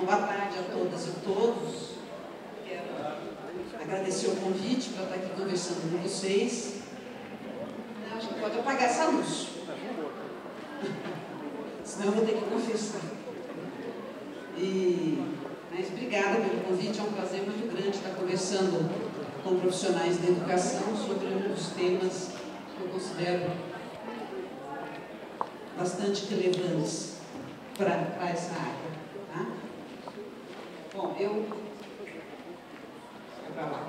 boa tarde a todas e todos. Quero agradecer o convite para estar aqui conversando com vocês. Acho que pode apagar essa luz, senão eu vou ter que confessar. Mas obrigada pelo convite, é um prazer muito grande estar conversando com profissionais da educação sobre um dos temas que eu considero bastante relevantes para essa área. Tá? Bom, eu... para lá.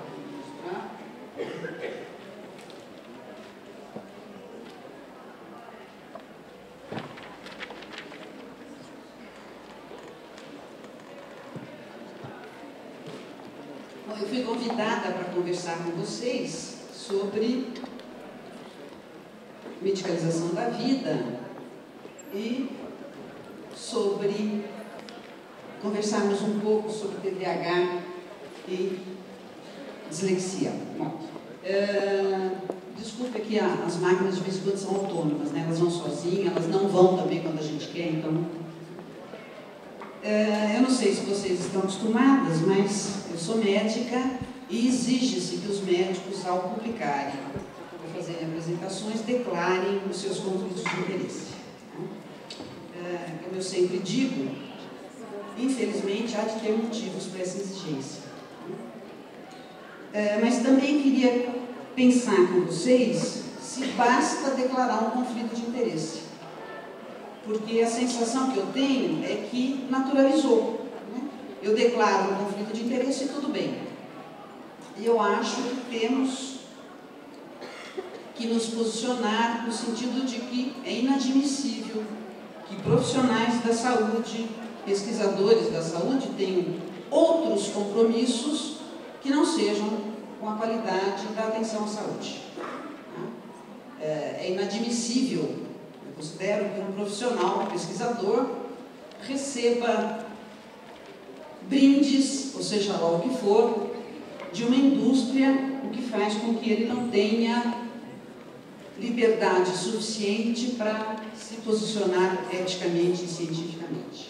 Bom, eu fui convidada para conversar com vocês sobre medicalização da vida e sobre conversarmos um pouco sobre TDAH e dislexia. Bom, desculpa que as máquinas de vez em quando são autônomas, né? Elas vão sozinhas, elas não vão também quando a gente quer, então... eu não sei se vocês estão acostumadas, mas eu sou médica e exige-se que os médicos, ao publicarem ou fazerem apresentações, declarem os seus conflitos de interesse. Como eu sempre digo, infelizmente há de ter motivos para essa exigência. Mas também queria pensar com vocês se basta declarar um conflito de interesse. Porque a sensação que eu tenho é que naturalizou. Né? Eu declaro um conflito de interesse e tudo bem. E eu acho que temos que nos posicionar no sentido de que é inadmissível que profissionais da saúde, pesquisadores da saúde, tenham outros compromissos que não sejam com a qualidade da atenção à saúde. É inadmissível, eu considero, que um profissional, um pesquisador, receba brindes, ou seja lá o que for, de uma indústria, o que faz com que ele não tenha liberdade suficiente para se posicionar eticamente e cientificamente.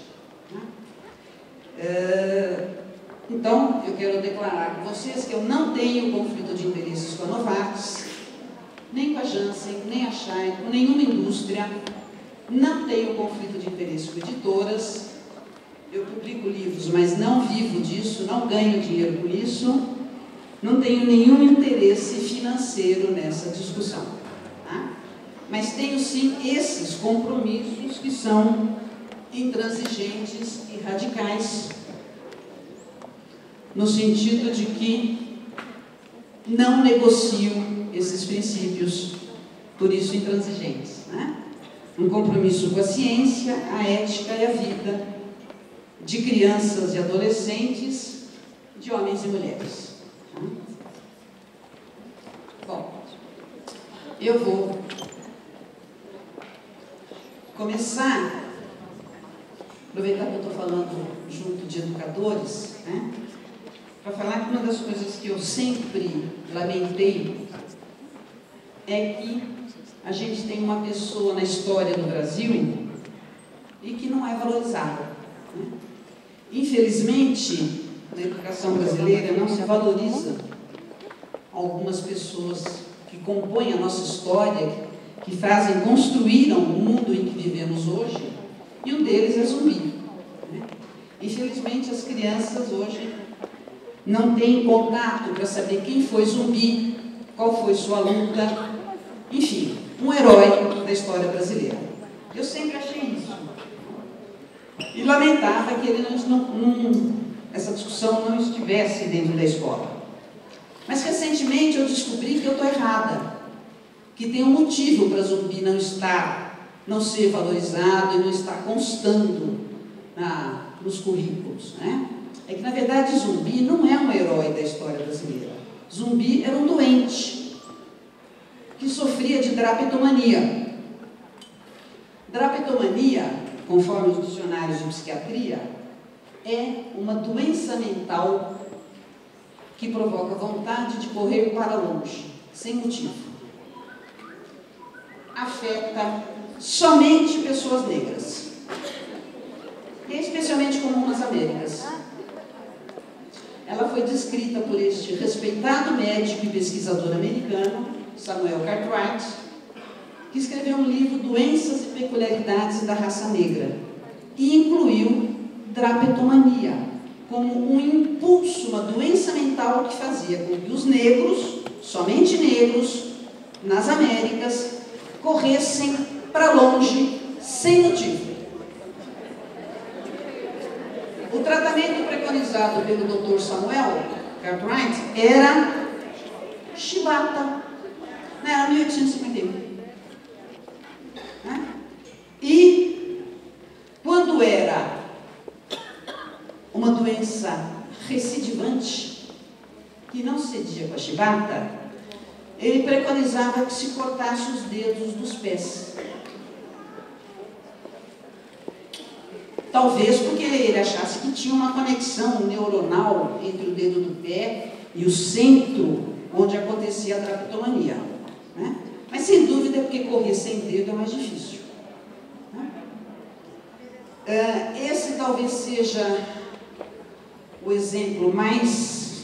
Então, eu quero declarar com vocês que eu não tenho conflito de interesses com a Novartis, nem com a Janssen, nem a Shire, com nenhuma indústria, não tenho conflito de interesse com editoras, eu publico livros, mas não vivo disso, não ganho dinheiro com isso, não tenho nenhum interesse financeiro nessa discussão. Tá? Mas tenho sim esses compromissos que são intransigentes e radicais, no sentido de que não negocio esses princípios, por isso intransigentes. Né? Um compromisso com a ciência, a ética e a vida de crianças e adolescentes, de homens e mulheres. Tá? Bom, eu vou começar, aproveitar que eu estou falando junto de educadores, né, para falar que uma das coisas que eu sempre lamentei é que a gente tem uma pessoa na história do Brasil e que não é valorizada. Né? Infelizmente, na educação brasileira não se valoriza algumas pessoas que compõem a nossa história, que construíram o mundo em que vivemos hoje, e um deles é Zumbi. Né? Infelizmente, as crianças hoje não têm contato para saber quem foi Zumbi, qual foi sua luta, enfim, um herói da história brasileira. Eu sempre achei isso. E lamentava que essa discussão não estivesse dentro da escola. Mas recentemente eu descobri que eu estou errada, que tem um motivo para Zumbi não ser valorizado e não estar constando nos currículos. Né? É que, na verdade, Zumbi não é um herói da história brasileira. Zumbi era um doente que sofria de drapetomania. Drapetomania, conforme os dicionários de psiquiatria, é uma doença mental que provoca vontade de correr para longe, sem motivo. Afeta somente pessoas negras. E é especialmente comum nas Américas. Ela foi descrita por este respeitado médico e pesquisador americano, Samuel Cartwright, que escreveu um livro, Doenças e Peculiaridades da Raça Negra, e incluiu drapetomania como um impulso, uma doença mental que fazia com que os negros, somente negros, nas Américas, corressem para longe sem motivo. O tratamento preconizado pelo Dr. Samuel Cartwright era chibata, era 1851. E quando era uma doença recidivante, que não cedia com a chibata, ele preconizava que se cortasse os dedos dos pés. Talvez porque ele achasse que tinha uma conexão neuronal entre o dedo do pé e o centro onde acontecia a drapetomania, né? Mas sem dúvida é porque correr sem dedo é mais difícil, né? Esse talvez seja o exemplo mais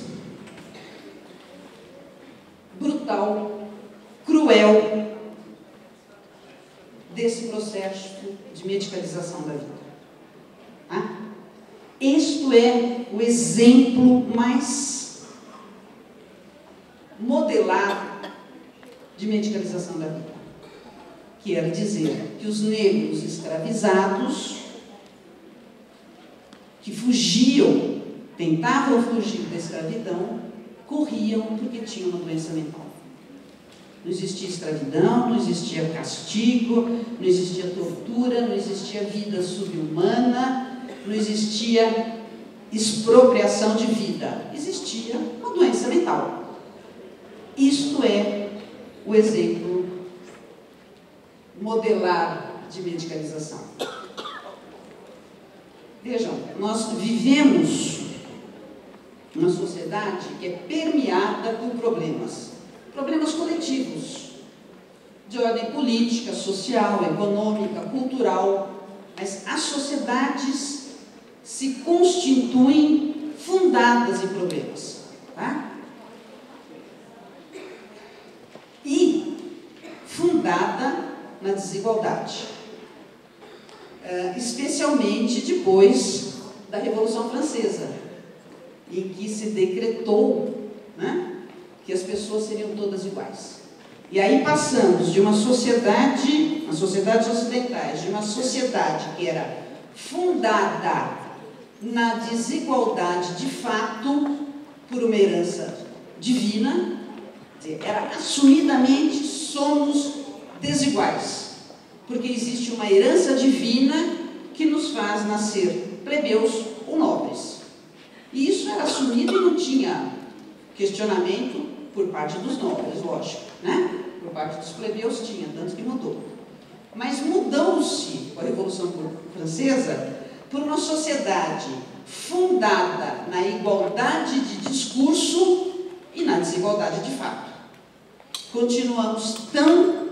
brutal, cruel desse processo de medicalização da vida. Isto é o exemplo mais modelado de medicalização da vida. Quer dizer que os negros escravizados, que fugiam, tentavam fugir da escravidão, corriam porque tinham uma doença mental. Não existia escravidão, não existia castigo, não existia tortura, não existia vida subhumana, não existia expropriação de vida. Existia uma doença mental. Isto é o exemplo modelar de medicalização. Vejam, nós vivemos uma sociedade que é permeada por problemas coletivos, de ordem política, social, econômica, cultural, mas as sociedades se constituem fundadas em problemas, tá? E fundada na desigualdade, especialmente depois da Revolução Francesa, em que se decretou, né, que as pessoas seriam todas iguais. E aí passamos de uma sociedade, as sociedades ocidentais, de uma sociedade que era fundada na desigualdade de fato por uma herança divina, era assumidamente somos desiguais, porque existe uma herança divina que nos faz nascer plebeus ou nobres. E isso era assumido e não tinha questionamento por parte dos nobres, lógico, né? Por parte dos plebeus tinha, tanto que mudou. Mas mudou-se com a Revolução Francesa por uma sociedade fundada na igualdade de discurso e na desigualdade de fato. Continuamos tão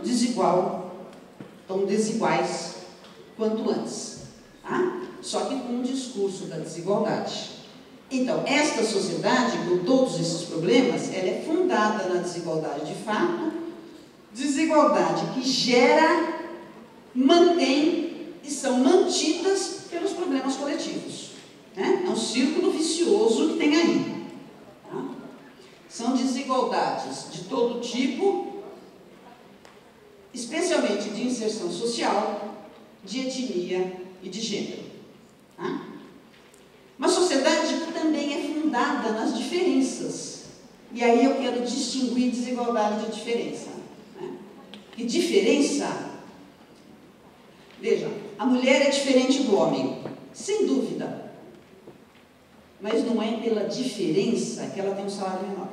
desiguais quanto antes, tá? Só que com um discurso da desigualdade. Então, esta sociedade, com todos esses problemas, ela é fundada na desigualdade de fato, desigualdade que gera, mantém e são mantidas pelos problemas coletivos, né? É um círculo vicioso que tem aí, tá? São desigualdades de todo tipo, especialmente de inserção social, de etnia e de gênero, tá? Uma sociedade que também é fundada nas diferenças. E aí eu quero distinguir desigualdade de diferença, né? E diferença, veja, a mulher é diferente do homem, sem dúvida. Mas não é pela diferença que ela tem um salário menor,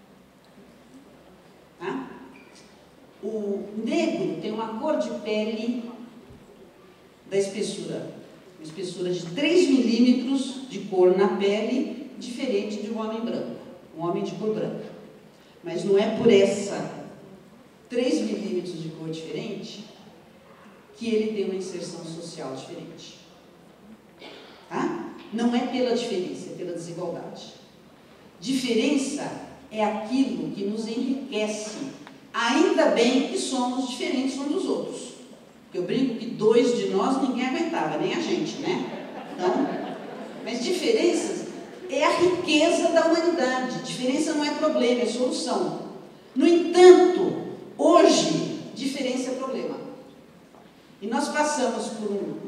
tá? O negro tem uma cor de pele da espessura, uma espessura de 3 milímetros de cor na pele, diferente de um homem branco, um homem de cor branca. Mas não é por essa 3 milímetros de cor diferente que ele tem uma inserção social diferente, tá? não é pela diferença, é pela desigualdade. Diferença é aquilo que nos enriquece, ainda bem que somos diferentes uns dos outros. Eu brinco que 2 de nós ninguém aguentava, nem a gente, né? Então, mas diferenças é a riqueza da humanidade. Diferença não é problema, é solução. No entanto, hoje, diferença é problema. E nós passamos por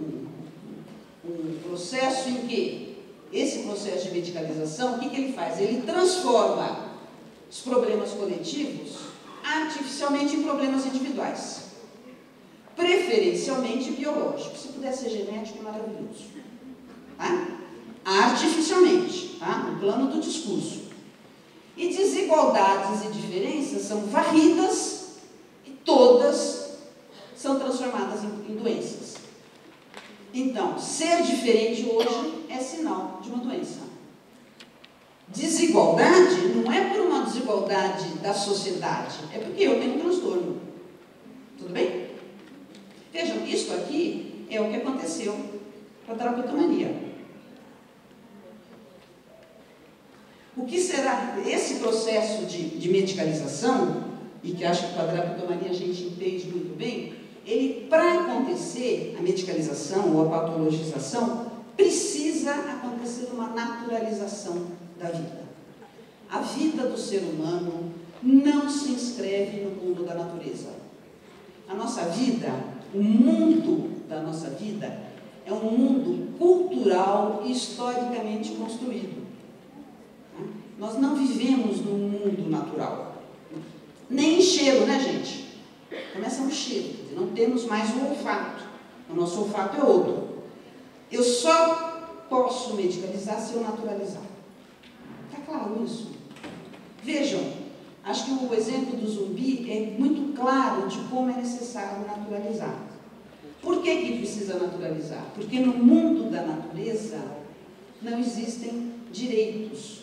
um processo em que esse processo de medicalização, o que ele faz? Ele transforma os problemas coletivos artificialmente em problemas individuais, preferencialmente biológicos. Se puder ser genético, maravilhoso. Tá? Artificialmente, tá? No plano do discurso. E desigualdades e diferenças são varridas e todas são transformadas em doenças. Então, ser diferente hoje é sinal de uma doença. Desigualdade não é por uma desigualdade da sociedade, é porque eu tenho um transtorno. Tudo bem? Vejam, isso aqui é o que aconteceu com a drapetomania. O que será esse processo de medicalização, e que acho que com a drapetomania a gente entende muito bem, ele, para acontecer a medicalização ou a patologização, precisa acontecer uma naturalização da vida. A vida do ser humano não se inscreve no mundo da natureza. A nossa vida, o mundo da nossa vida, é um mundo cultural e historicamente construído. Nós não vivemos num mundo natural. Nem em cheiro, né, gente? Começa um cheiro, não temos mais o olfato. O nosso olfato é outro. Eu só posso medicalizar se eu naturalizar. Está claro isso? Vejam, acho que o exemplo do zumbi é muito claro de como é necessário naturalizar. Por que precisa naturalizar? Porque no mundo da natureza não existem direitos.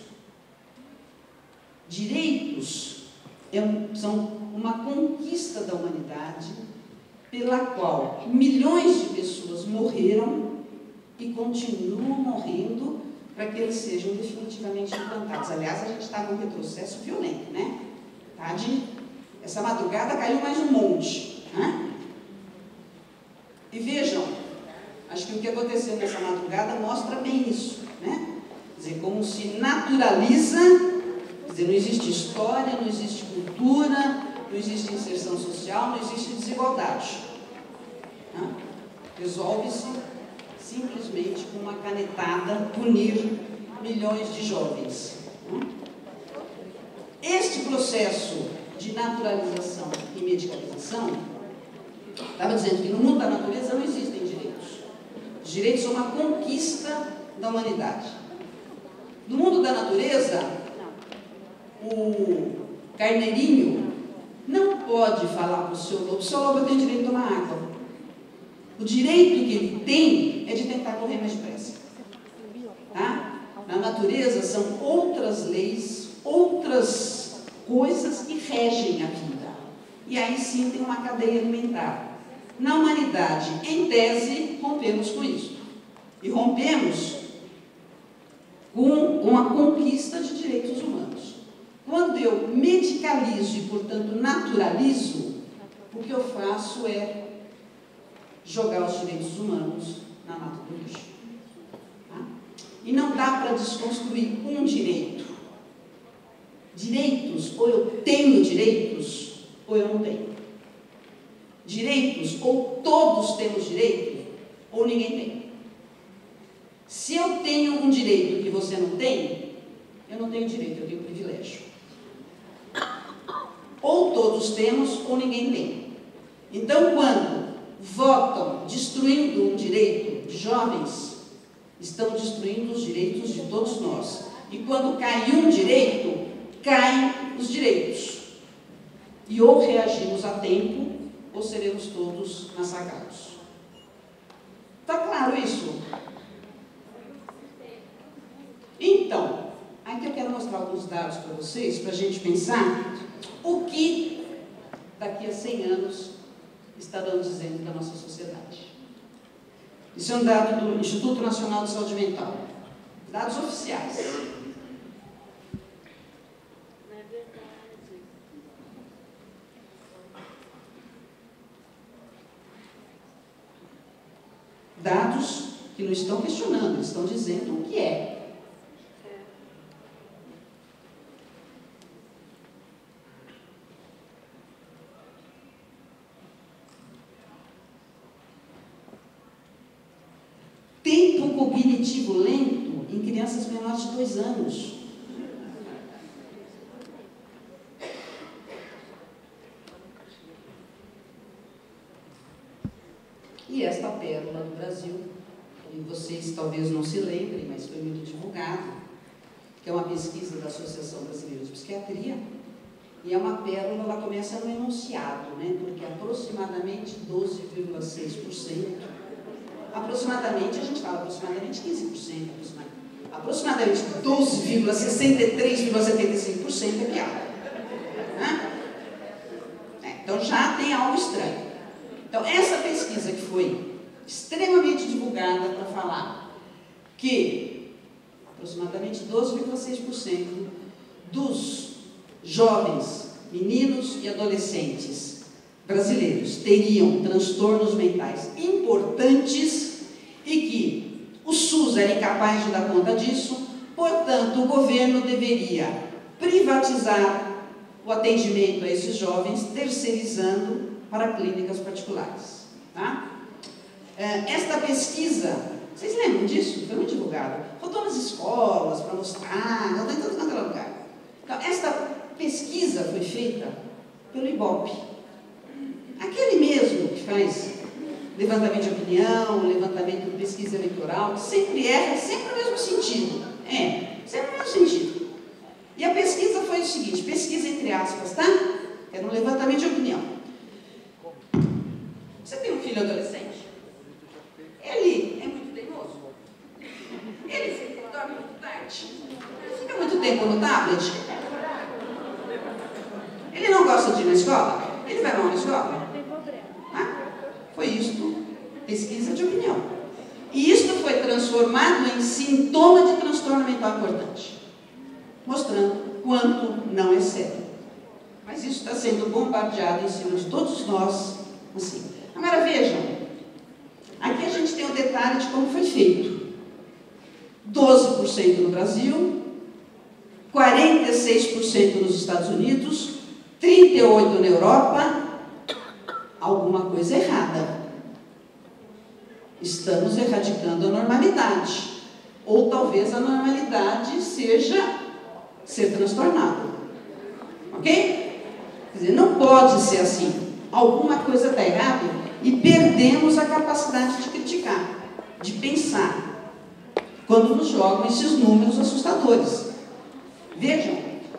Direitos são uma conquista da humanidade pela qual milhões de pessoas morreram e continuam morrendo para que eles sejam definitivamente implantados. Aliás, a gente está com um retrocesso violento, né? Tá? Essa madrugada caiu mais um monte. Né? E vejam, acho que o que aconteceu nessa madrugada mostra bem isso. Né? Quer dizer, como se naturaliza, quer dizer, não existe história, não existe cultura, não existe inserção social, não existe desigualdade. Né? Resolve-se simplesmente com uma canetada punir milhões de jovens. Este processo de naturalização e medicalização, estava dizendo que no mundo da natureza não existem direitos. Os direitos são uma conquista da humanidade. No mundo da natureza, o carneirinho não pode falar para o seu lobo tem direito de tomar água. O direito que ele tem é de tentar correr mais depressa. Tá? Na natureza são outras leis, outras coisas que regem a vida. E aí sim tem uma cadeia alimentar. Na humanidade, em tese, rompemos com isso. E rompemos com a conquista de direitos humanos. Quando eu medicalizo e, portanto, naturalizo, o que eu faço é jogar os direitos humanos na mata do lixo. Tá? E não dá para desconstruir um direito. Direitos, ou eu tenho direitos, ou eu não tenho. Direitos, ou todos temos direito, ou ninguém tem. Se eu tenho um direito que você não tem, eu não tenho direito, eu tenho privilégio. Ou todos temos, ou ninguém tem. Então, quando votam destruindo um direito de jovens, estão destruindo os direitos de todos nós. E quando cai um direito, caem os direitos. E ou reagimos a tempo, ou seremos todos massacrados. Está claro isso? Então, aqui eu quero mostrar alguns dados para vocês, para a gente pensar o que daqui a 100 anos estarão dizendo da nossa sociedade. Isso é um dado do Instituto Nacional de Saúde Mental. Dados oficiais. Dados que não estão questionando, estão dizendo o que é. Tempo cognitivo lento em crianças menores de 2 anos. E esta pérola do Brasil, e vocês talvez não se lembrem, mas foi muito divulgado, que é uma pesquisa da Associação Brasileira de Psiquiatria, e é uma pérola, ela começa no enunciado, né? Porque aproximadamente 12,6%, aproximadamente, a gente fala aproximadamente 15%, aproximadamente 12,63,75% é piada. Né? Então já tem algo estranho. Então, essa pesquisa que foi extremamente divulgada para falar que aproximadamente 12,6% dos jovens, meninos e adolescentes brasileiros teriam transtornos mentais importantes e que o SUS era incapaz de dar conta disso, portanto, o governo deveria privatizar o atendimento a esses jovens, terceirizando para clínicas particulares. Tá? Esta pesquisa, vocês lembram disso? Foi muito divulgado. Rodou nas escolas para mostrar, rodou em todo lugar. Então, esta pesquisa foi feita pelo IBOPE. Aquele mesmo que faz levantamento de opinião, levantamento de pesquisa eleitoral, que sempre erra, sempre no mesmo sentido. Sempre no mesmo sentido. E a pesquisa foi o seguinte, pesquisa entre aspas, tá? Era um levantamento de opinião. Você tem um filho adolescente? Ele é muito teimoso? Ele dorme muito tarde? Ele fica muito tempo no tablet? Ele não gosta de ir na escola? Ele vai mal na escola? Foi isto, pesquisa de opinião. E isto foi transformado em sintoma de transtorno mental importante, mostrando quanto não é sério. Mas isso está sendo bombardeado em cima de todos nós, assim. Agora vejam, aqui a gente tem o detalhe de como foi feito. 12% no Brasil, 46% nos Estados Unidos, 38% na Europa. Alguma coisa errada. Estamos erradicando a normalidade. Ou talvez a normalidade seja ser transtornado. Ok? Quer dizer, não pode ser assim. Alguma coisa está errada e perdemos a capacidade de criticar, de pensar, quando nos jogam esses números assustadores. Vejam,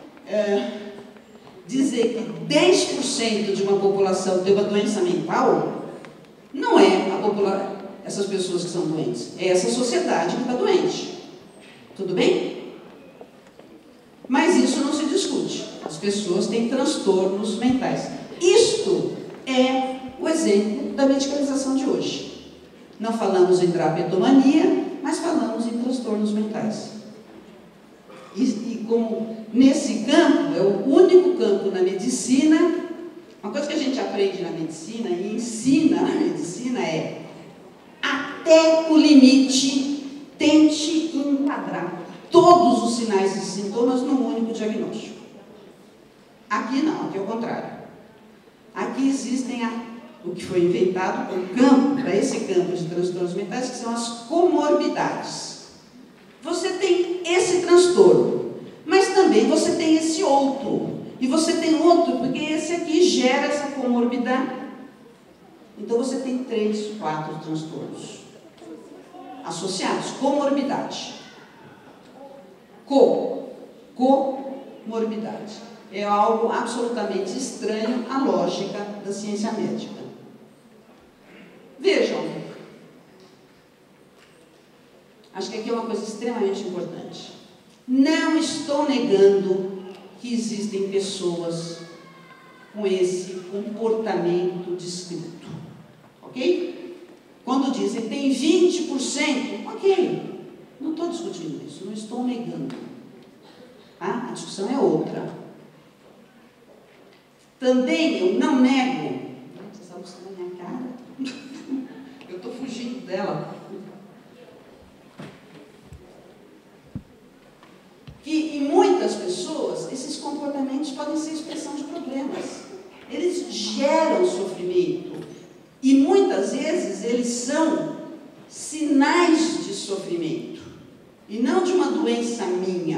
dizer que 10% de uma população tem uma doença mental não é essas pessoas que são doentes, é essa sociedade que está doente. Tudo bem? Mas isso não se discute. As pessoas têm transtornos mentais. Isto é o exemplo da medicalização de hoje. Não falamos em drapetomania, mas falamos em transtornos mentais. E como nesse campo, é o único campo na medicina, uma coisa que a gente aprende na medicina e ensina na medicina é: até o limite, tente enquadrar todos os sinais e sintomas num único diagnóstico. Aqui não, aqui é o contrário. Aqui existem o que foi inventado para esse campo de transtornos mentais, que são as comorbidades. Você tem esse transtorno, mas também você tem esse outro. E você tem outro, porque esse aqui gera essa comorbidade. Então você tem 3, 4 transtornos associados. Comorbidade. Comorbidade. É algo absolutamente estranho à lógica da ciência médica. Vejam, acho que aqui é uma coisa extremamente importante. Não estou negando que existem pessoas com esse comportamento descrito, ok? Quando dizem tem 20%, ok. Não estou discutindo isso, não estou negando. Tá? A discussão é outra. Também eu não nego. Essa luz está na minha cara. Eu estou fugindo dela. Que em muitas pessoas, esses comportamentos podem ser expressão de problemas. Eles geram sofrimento. E muitas vezes eles são sinais de sofrimento. E não de uma doença minha.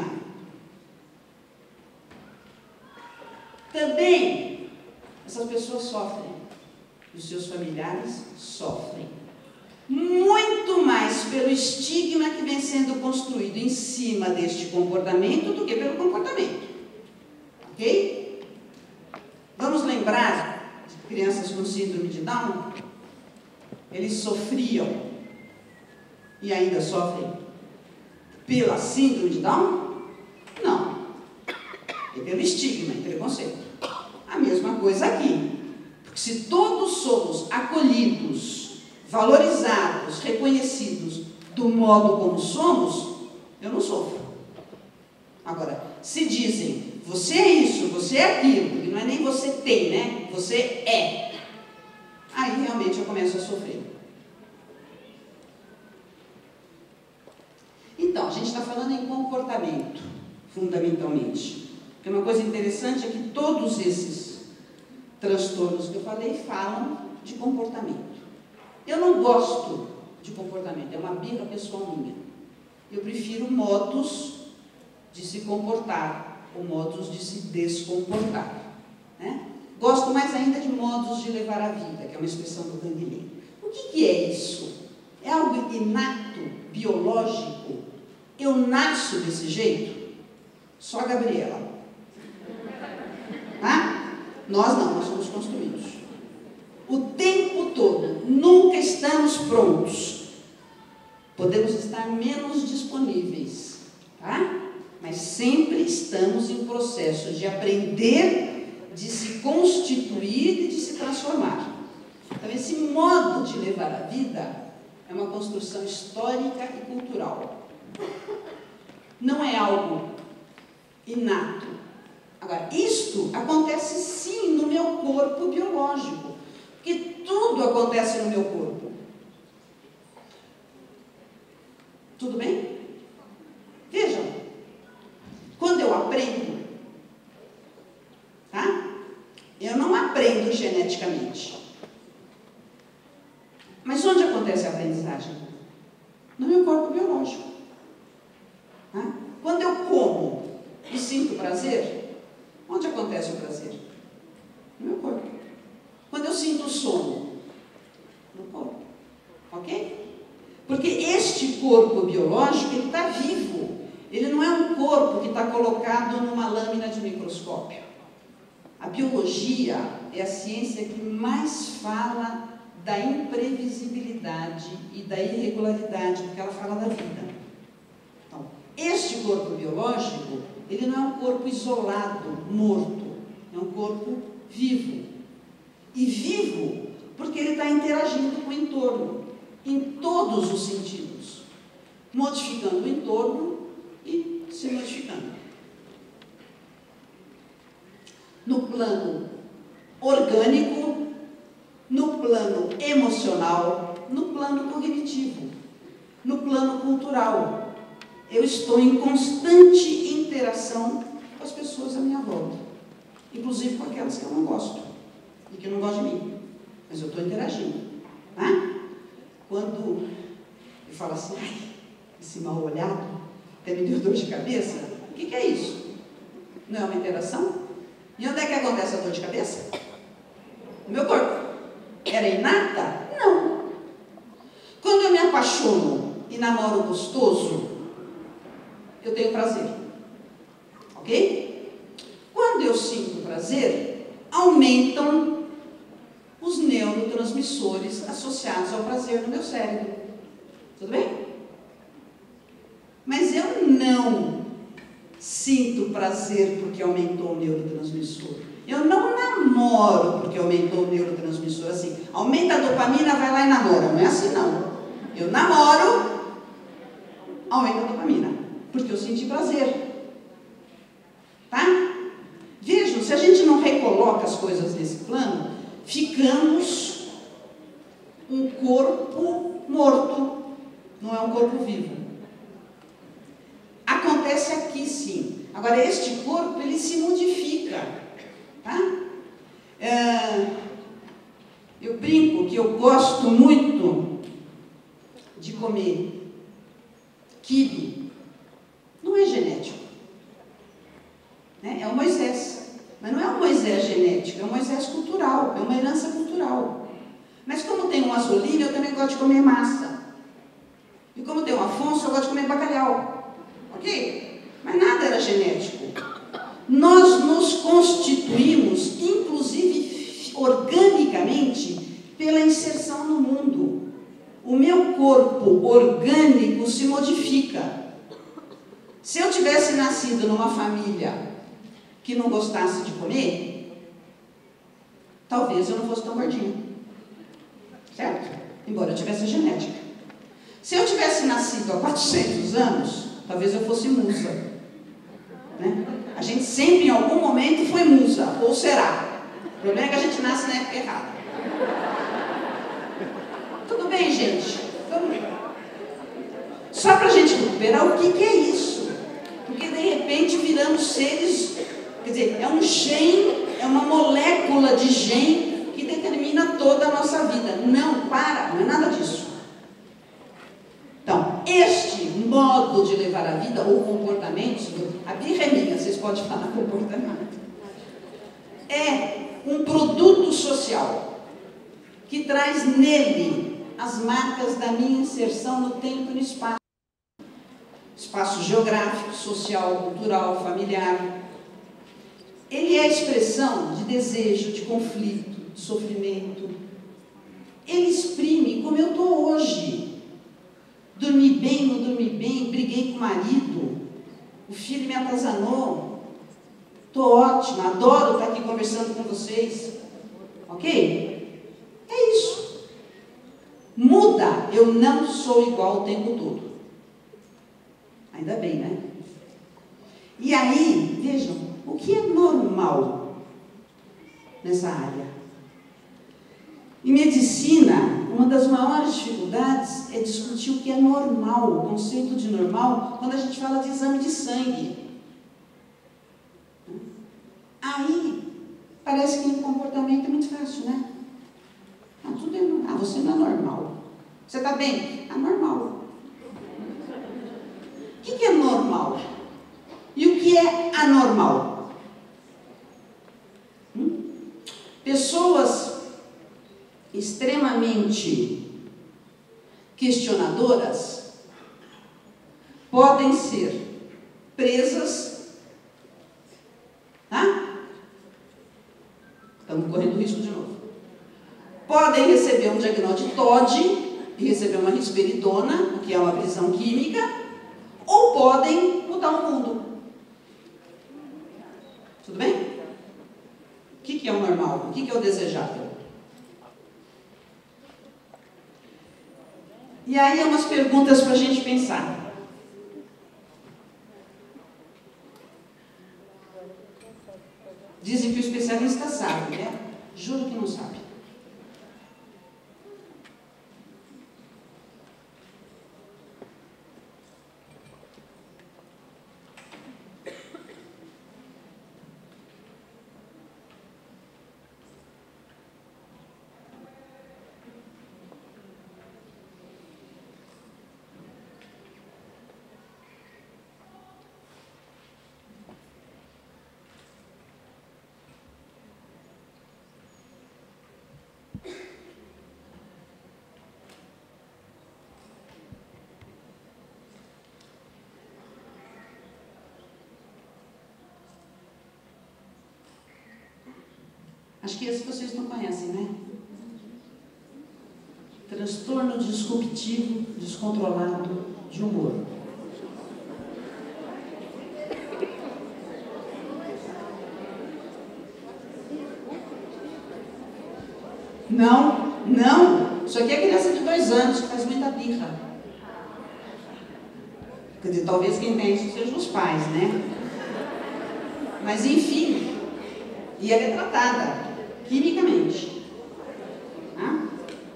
Também, essas pessoas sofrem. Os seus familiares sofrem. Muito mais pelo estigma que vem sendo construído em cima deste comportamento do que pelo comportamento. Ok? Vamos lembrar de crianças com síndrome de Down? Eles sofriam e ainda sofrem pela síndrome de Down? Não. É pelo estigma e preconceito. A mesma coisa aqui. Porque se todos somos acolhidos, valorizados, reconhecidos do modo como somos, eu não sofro. Agora, se dizem, você é isso, você é aquilo, e não é nem você tem, né? Você é. Aí realmente eu começo a sofrer. Então, a gente está falando em comportamento, fundamentalmente. Porque uma coisa interessante é que todos esses transtornos que eu falei falam de comportamento. Eu não gosto de comportamento, é uma birra pessoal minha. Eu prefiro modos de se comportar, ou modos de se descomportar. Né? Gosto mais ainda de modos de levar a vida, que é uma expressão do Canguilhem. O que é isso? É algo inato, biológico? Eu nasço desse jeito? Só a Gabriela. Tá? Nós não, nós somos construídos. O tempo todo, nunca estamos prontos. Podemos estar menos disponíveis, tá? Mas sempre estamos em processo de aprender, de se constituir e de se transformar. Então, esse modo de levar a vida é uma construção histórica e cultural. Não é algo inato. Agora, isto acontece sim no meu corpo biológico. Porque tudo acontece no meu corpo. Tudo bem? Vejam, quando eu aprendo, tá? Eu não aprendo geneticamente. Mas onde acontece a aprendizagem? No meu corpo biológico. Tá? Quando eu como e sinto prazer, onde acontece o prazer? No meu corpo. Quando eu sinto sono, no corpo, ok? Porque este corpo biológico, ele está vivo. Ele não é um corpo que está colocado numa lâmina de microscópio. A biologia é a ciência que mais fala da imprevisibilidade e da irregularidade, porque ela fala da vida. Então, este corpo biológico, ele não é um corpo isolado, morto. É um corpo vivo. E vivo porque ele está interagindo com o entorno, em todos os sentidos, modificando o entorno e se modificando. No plano orgânico, no plano emocional, no plano cognitivo, no plano cultural. Eu estou em constante interação com as pessoas à minha volta, inclusive com aquelas que eu não gosto. E que não gosta de mim, mas eu estou interagindo. Tá? Quando eu falo assim, ai, esse mal olhado até me deu dor de cabeça, o que é isso? Não é uma interação? E onde é que acontece a dor de cabeça? No meu corpo. Era inata? Não. Quando eu me apaixono e namoro gostoso, eu tenho prazer. Ok? Quando eu sinto prazer, aumentam os neurotransmissores associados ao prazer no meu cérebro. Tudo bem? Mas eu não sinto prazer porque aumentou o neurotransmissor. Eu não namoro porque aumentou o neurotransmissor. Assim, aumenta a dopamina, vai lá e namora. Não é assim, não. Eu namoro aumenta a dopamina, porque eu senti prazer. Tá? Vejam, se a gente não recoloca as coisas nesse plano, ficamos um corpo morto, não é um corpo vivo. Acontece aqui sim. Agora, este corpo, ele se modifica. Tá? Eu brinco que eu gosto muito de comer quibe. Não é genético. Né? É o Moisés. Mas não é um Moisés genético, é um Moisés cultural, é uma herança cultural. Mas como tem um Azzolina, eu também gosto de comer massa. E como tem um Afonso, eu gosto de comer bacalhau. Ok? Mas nada era genético. Nós nos constituímos, inclusive organicamente, pela inserção no mundo. O meu corpo orgânico se modifica. Se eu tivesse nascido numa família que não gostasse de comer, talvez eu não fosse tão gordinho. Certo? Embora eu tivesse genética. Se eu tivesse nascido há 400 anos, talvez eu fosse musa. Né? A gente sempre, em algum momento, foi musa, ou será. O problema é que a gente nasce na época errada. Tudo bem, gente? Vamos. Só para a gente recuperar o que é isso. Porque, de repente, viramos seres... Quer dizer, é um gene, é uma molécula de gene que determina toda a nossa vida. Não é nada disso. Então, este modo de levar a vida, ou comportamento, a birra é minha, vocês podem falar comportamento, é um produto social que traz nele as marcas da minha inserção no tempo e no espaço. Espaço geográfico, social, cultural, familiar. Ele é a expressão de desejo, de conflito, de sofrimento. Ele exprime como eu estou hoje. Dormi bem, não dormi bem, briguei com o marido, o filho me atazanou. Estou ótima, adoro estar aqui conversando com vocês. Ok? É isso. Muda, eu não sou igual o tempo todo. Ainda bem, né? E aí, vejam, o que é normal nessa área? Em medicina, uma das maiores dificuldades é discutir o que é normal, o conceito de normal, quando a gente fala de exame de sangue. Aí, parece que o comportamento é muito fácil, né? Tudo é normal. Você não é normal. Você está bem? Normal. O que é normal? E o que é anormal? Pessoas extremamente questionadoras podem ser presas, tá? Estamos correndo risco de novo. Podem receber um diagnóstico de TOD e receber uma risperidona, o que é uma prisão química, ou podem mudar o mundo. Tudo bem? O que é o normal? O que é o desejável? E aí, umas perguntas para a gente pensar. Dizem que o especialista sabe, né? Juro que não sabe. Acho que esse vocês não conhecem, né? Transtorno disruptivo descontrolado de humor. Não. Isso aqui é criança de 2 anos que faz muita birra. Quer dizer, talvez quem tem isso sejam os pais, né? Mas, enfim, e ela é tratada quimicamente. Tá?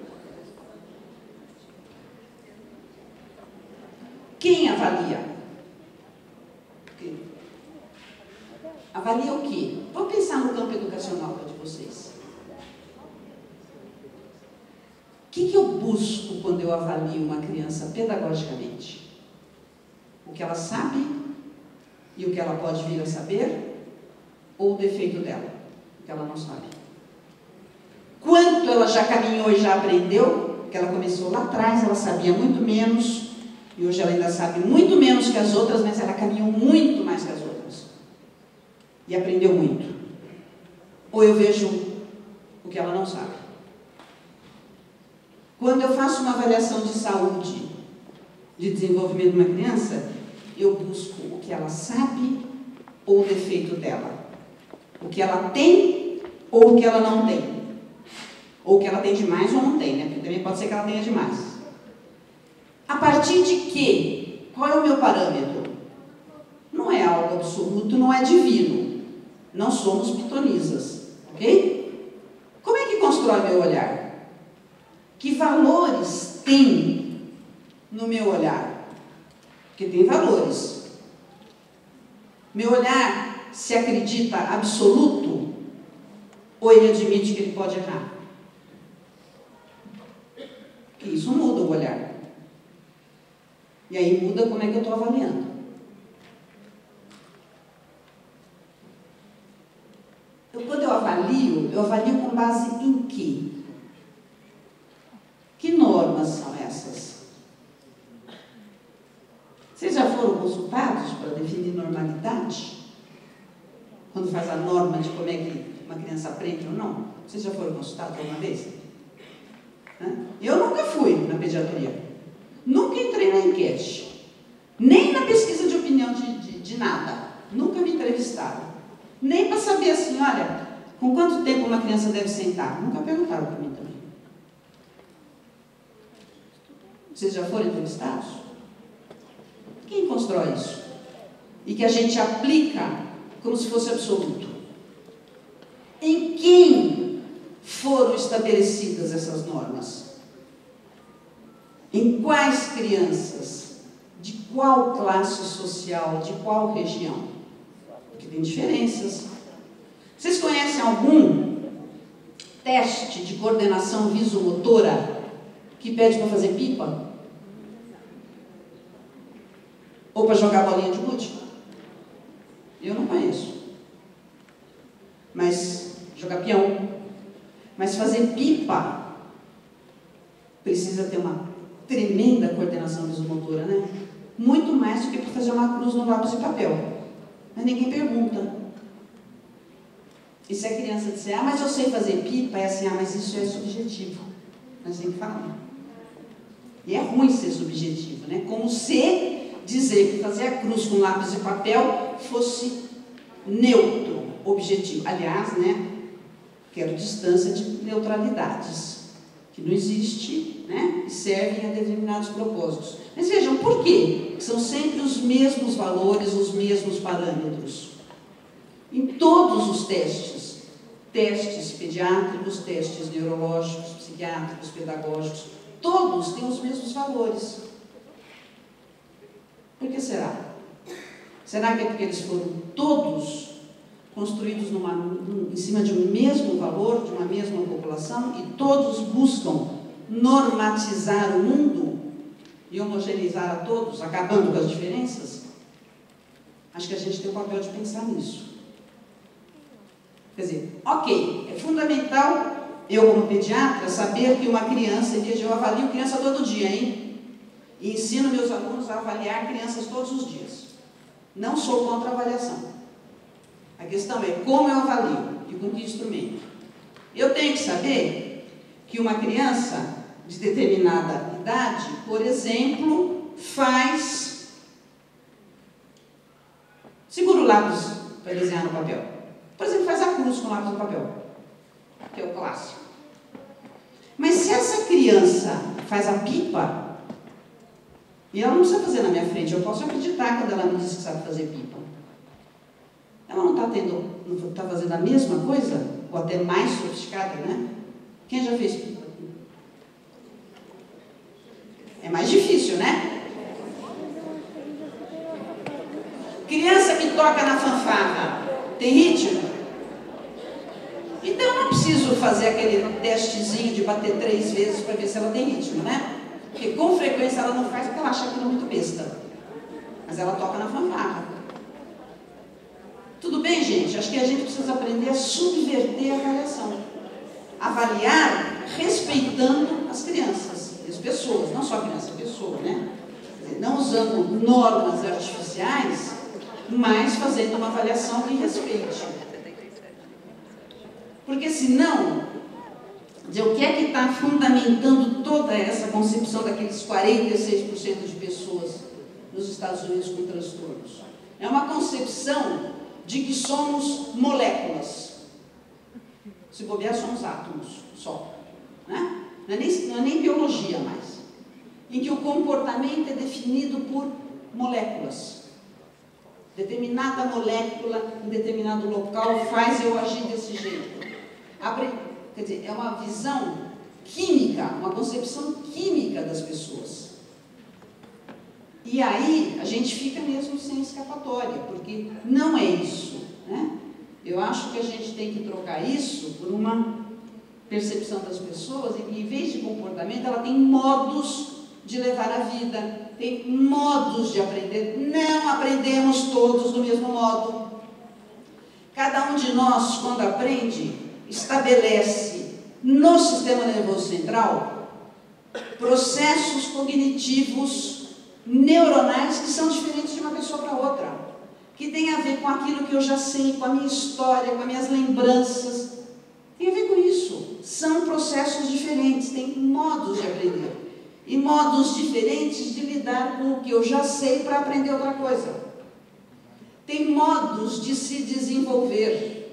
Quem avalia? Avalia o quê? Vamos pensar no campo educacional de vocês. O que eu busco quando eu avalio uma criança pedagogicamente? O que ela sabe e o que ela pode vir a saber? Ou o defeito dela, o que ela não sabe? Quanto ela já caminhou e já aprendeu? Porque ela começou lá atrás, ela sabia muito menos, e hoje ela ainda sabe muito menos que as outras, mas ela caminhou muito mais que as outras. E aprendeu muito. Ou eu vejo o que ela não sabe. Quando eu faço uma avaliação de saúde, de desenvolvimento de uma criança, eu busco o que ela sabe ou o defeito dela. O que ela tem ou o que ela não tem. Ou o que ela tem demais ou não tem, né? Porque também pode ser que ela tenha demais. A partir de quê? Qual é o meu parâmetro? Não é algo absoluto, não é divino. Não somos pitonisas, ok? Como é que constrói meu olhar? Que valores tem no meu olhar? Porque tem valores. Meu olhar se acredita absoluto ou ele admite que ele pode errar? Porque isso muda o olhar. E aí muda como é que eu estou avaliando. Quando eu avalio com base em quê? Que normas são essas? Vocês já foram consultados para definir normalidade? Quando faz a norma de como é que uma criança aprende ou não? Vocês já foram consultados alguma vez? Eu nunca fui na pediatria. Nunca entrei na enquete. Nem na pesquisa de opinião de nada. Nunca me entrevistaram. Nem para saber assim, olha, com quanto tempo uma criança deve sentar? Nunca perguntaram para mim também. Vocês já foram entrevistados? Quem constrói isso? E que a gente aplica como se fosse absoluto. Em quem foram estabelecidas essas normas? Em quais crianças? De qual classe social? De qual região? Porque tem diferenças. Vocês conhecem algum teste de coordenação visomotora que pede para fazer pipa? Ou para jogar bolinha de gude? Eu não conheço. Mas jogar peão. Mas fazer pipa precisa ter uma tremenda coordenação visomotora, né? Muito mais do que para fazer uma cruz no lápis de papel. Mas ninguém pergunta. E se a criança disser, mas eu sei fazer pipa, é assim, mas isso é subjetivo. Nós sempre falamos. E é ruim ser subjetivo, né? Como se dizer que fazer a cruz com lápis de papel fosse neutro, objetivo. Aliás, né? Quero distância de neutralidades, que não existe, né? E servem a determinados propósitos. Mas vejam, por quê? São sempre os mesmos valores, os mesmos parâmetros. Em todos os testes pediátricos, testes neurológicos, psiquiátricos, pedagógicos, todos têm os mesmos valores. Por que será? Será que é porque eles foram todos construídos em cima de um mesmo valor, de uma mesma população, e todos buscam normatizar o mundo e homogeneizar a todos, acabando com as diferenças? Acho que a gente tem o papel de pensar nisso. Quer dizer, ok, é fundamental eu, como pediatra, saber que uma criança, eu avalio criança todo dia, hein? E ensino meus alunos a avaliar crianças todos os dias. Não sou contra a avaliação. A questão é como eu avalio e com que instrumento. Eu tenho que saber que uma criança de determinada idade, por exemplo, segura o lápis para desenhar no papel. Por exemplo, faz a cruz com o lápis no papel, que é o clássico. Mas se essa criança faz a pipa, E ela não precisa fazer na minha frente, eu posso acreditar quando ela me diz que sabe fazer pipa. Ela não está fazendo a mesma coisa, ou até mais sofisticada, né? Quem já fez pipa? É mais difícil, né? Criança que toca na fanfarra, tem ritmo? Então eu não preciso fazer aquele testezinho de bater 3 vezes para ver se ela tem ritmo, né? Porque com frequência ela não faz porque ela acha aquilo muito besta. Mas ela toca na fanfarra. Tudo bem, gente? Acho que a gente precisa aprender a subverter a avaliação. Avaliar respeitando as crianças e as pessoas, não só a criança, a pessoa, né? Quer dizer, não usando normas artificiais, mas fazendo uma avaliação que respeite. Porque senão, o que é que está fundamentando toda essa concepção daqueles 46% de pessoas nos Estados Unidos com transtornos? É uma concepção de que somos moléculas. Se bobear, somos átomos só. Né? Não é nem biologia mais. Em que o comportamento é definido por moléculas. Determinada molécula em determinado local faz eu agir desse jeito. Quer dizer, é uma visão química, uma concepção química das pessoas. E aí a gente fica mesmo sem escapatória, porque não é isso, né? Eu acho que a gente tem que trocar isso por uma percepção das pessoas em que, em vez de comportamento, ela tem modos de levar a vida, tem modos de aprender. Não aprendemos todos do mesmo modo. Cada um de nós, quando aprende, estabelece no sistema nervoso central processos cognitivos neuronais que são diferentes de uma pessoa para outra, que tem a ver com aquilo que eu já sei, com a minha história, com as minhas lembranças. Tem a ver com isso. São processos diferentes, tem modos de aprender e modos diferentes de lidar com o que eu já sei para aprender outra coisa. Tem modos de se desenvolver,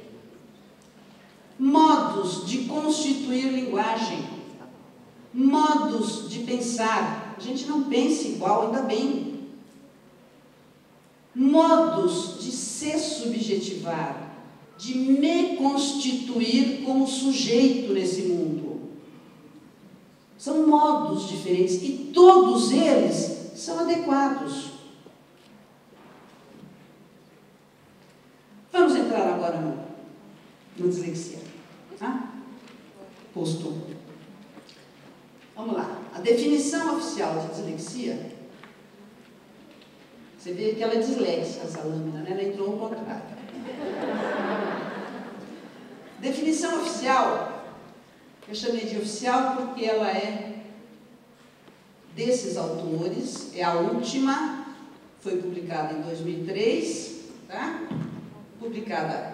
modos de constituir linguagem, modos de pensar. A gente não pensa igual, ainda bem. Modos de se subjetivar, de me constituir como sujeito nesse mundo. São modos diferentes e todos eles são adequados. Vamos entrar agora no dislexia. Tá? Posto. Vamos lá. A definição oficial de dislexia, você vê que ela é disléxica, essa lâmina, né? Ela entrou ao contrário. Definição oficial, eu chamei de oficial porque ela é desses autores, é a última, foi publicada em 2003, tá? Publicada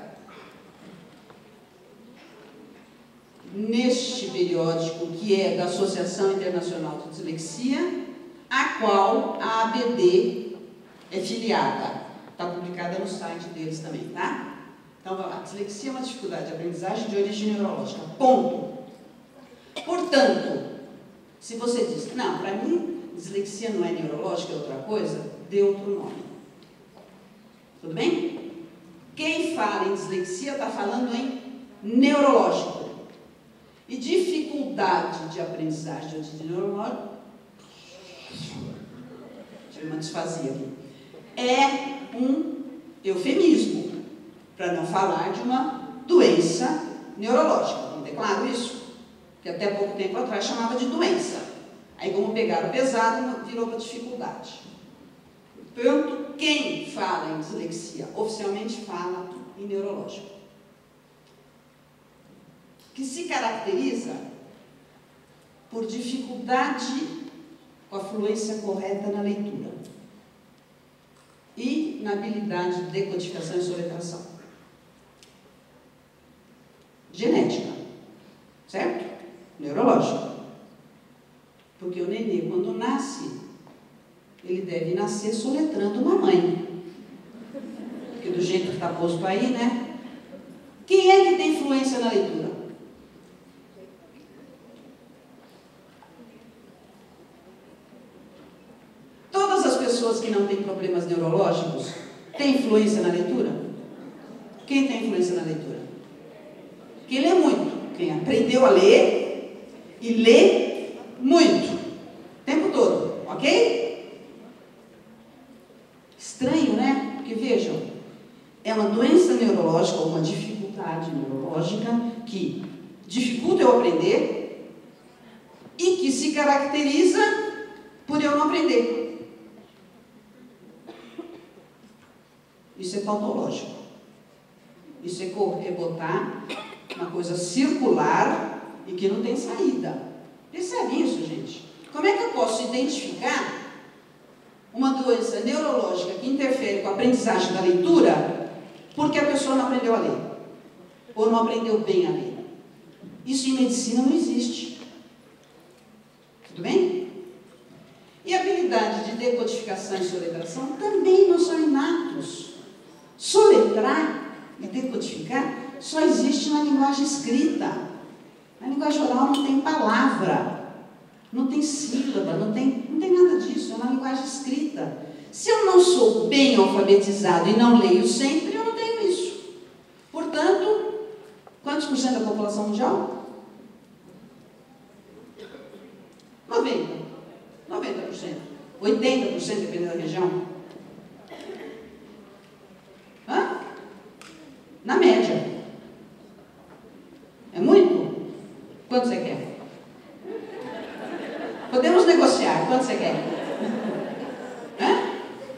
neste periódico que é da Associação Internacional de Dislexia, a qual a ABD é filiada. Está publicada no site deles também, tá? Então, vamos lá. Dislexia é uma dificuldade de aprendizagem de origem neurológica. Ponto. Portanto, se você diz, não, para mim, dislexia não é neurológica, é outra coisa, dê outro nome. Tudo bem? Quem fala em dislexia está falando em neurológico. E dificuldade de aprendizagem de neurológico, tive uma disfasia aqui, é um eufemismo, para não falar de uma doença neurológica. Não é claro isso? Que até pouco tempo atrás chamava de doença. Aí, como pegaram pesado, virou para dificuldade. Portanto, quem fala em dislexia oficialmente fala em neurológico, que se caracteriza por dificuldade com a fluência correta na leitura e na habilidade de decodificação e soletração. Genética, certo? Neurológico. Porque o nenê, quando nasce, ele deve nascer soletrando mamãe. Porque do jeito que está posto aí, né? Quem é que tem fluência na leitura? pessoas que não têm problemas neurológicos têm influência na leitura? Quem tem influência na leitura? Quem lê muito. Quem aprendeu a ler e lê muito. O tempo todo, ok? Estranho, né? Porque vejam, é uma doença neurológica, ou uma dificuldade neurológica que dificulta eu aprender e que se caracteriza por eu não aprender. Isso é tautológico. Isso é botar uma coisa circular e que não tem saída. Percebe isso, gente? Como é que eu posso identificar uma doença neurológica que interfere com a aprendizagem da leitura porque a pessoa não aprendeu a ler? Ou não aprendeu bem a ler? Isso em medicina não existe. Tudo bem? E a habilidade de decodificação e soletração também não são inatos. Soletrar e decodificar só existe na linguagem escrita. Na linguagem oral não tem palavra, não tem sílaba, não tem nada disso, é uma linguagem escrita. Se eu não sou bem alfabetizado e não leio sempre, eu não tenho isso. Portanto, quantos por cento da população mundial? 90%. 80%, dependendo da região. Hã? Na média. É muito? Quanto você quer? Podemos negociar. Quanto você quer? Hã?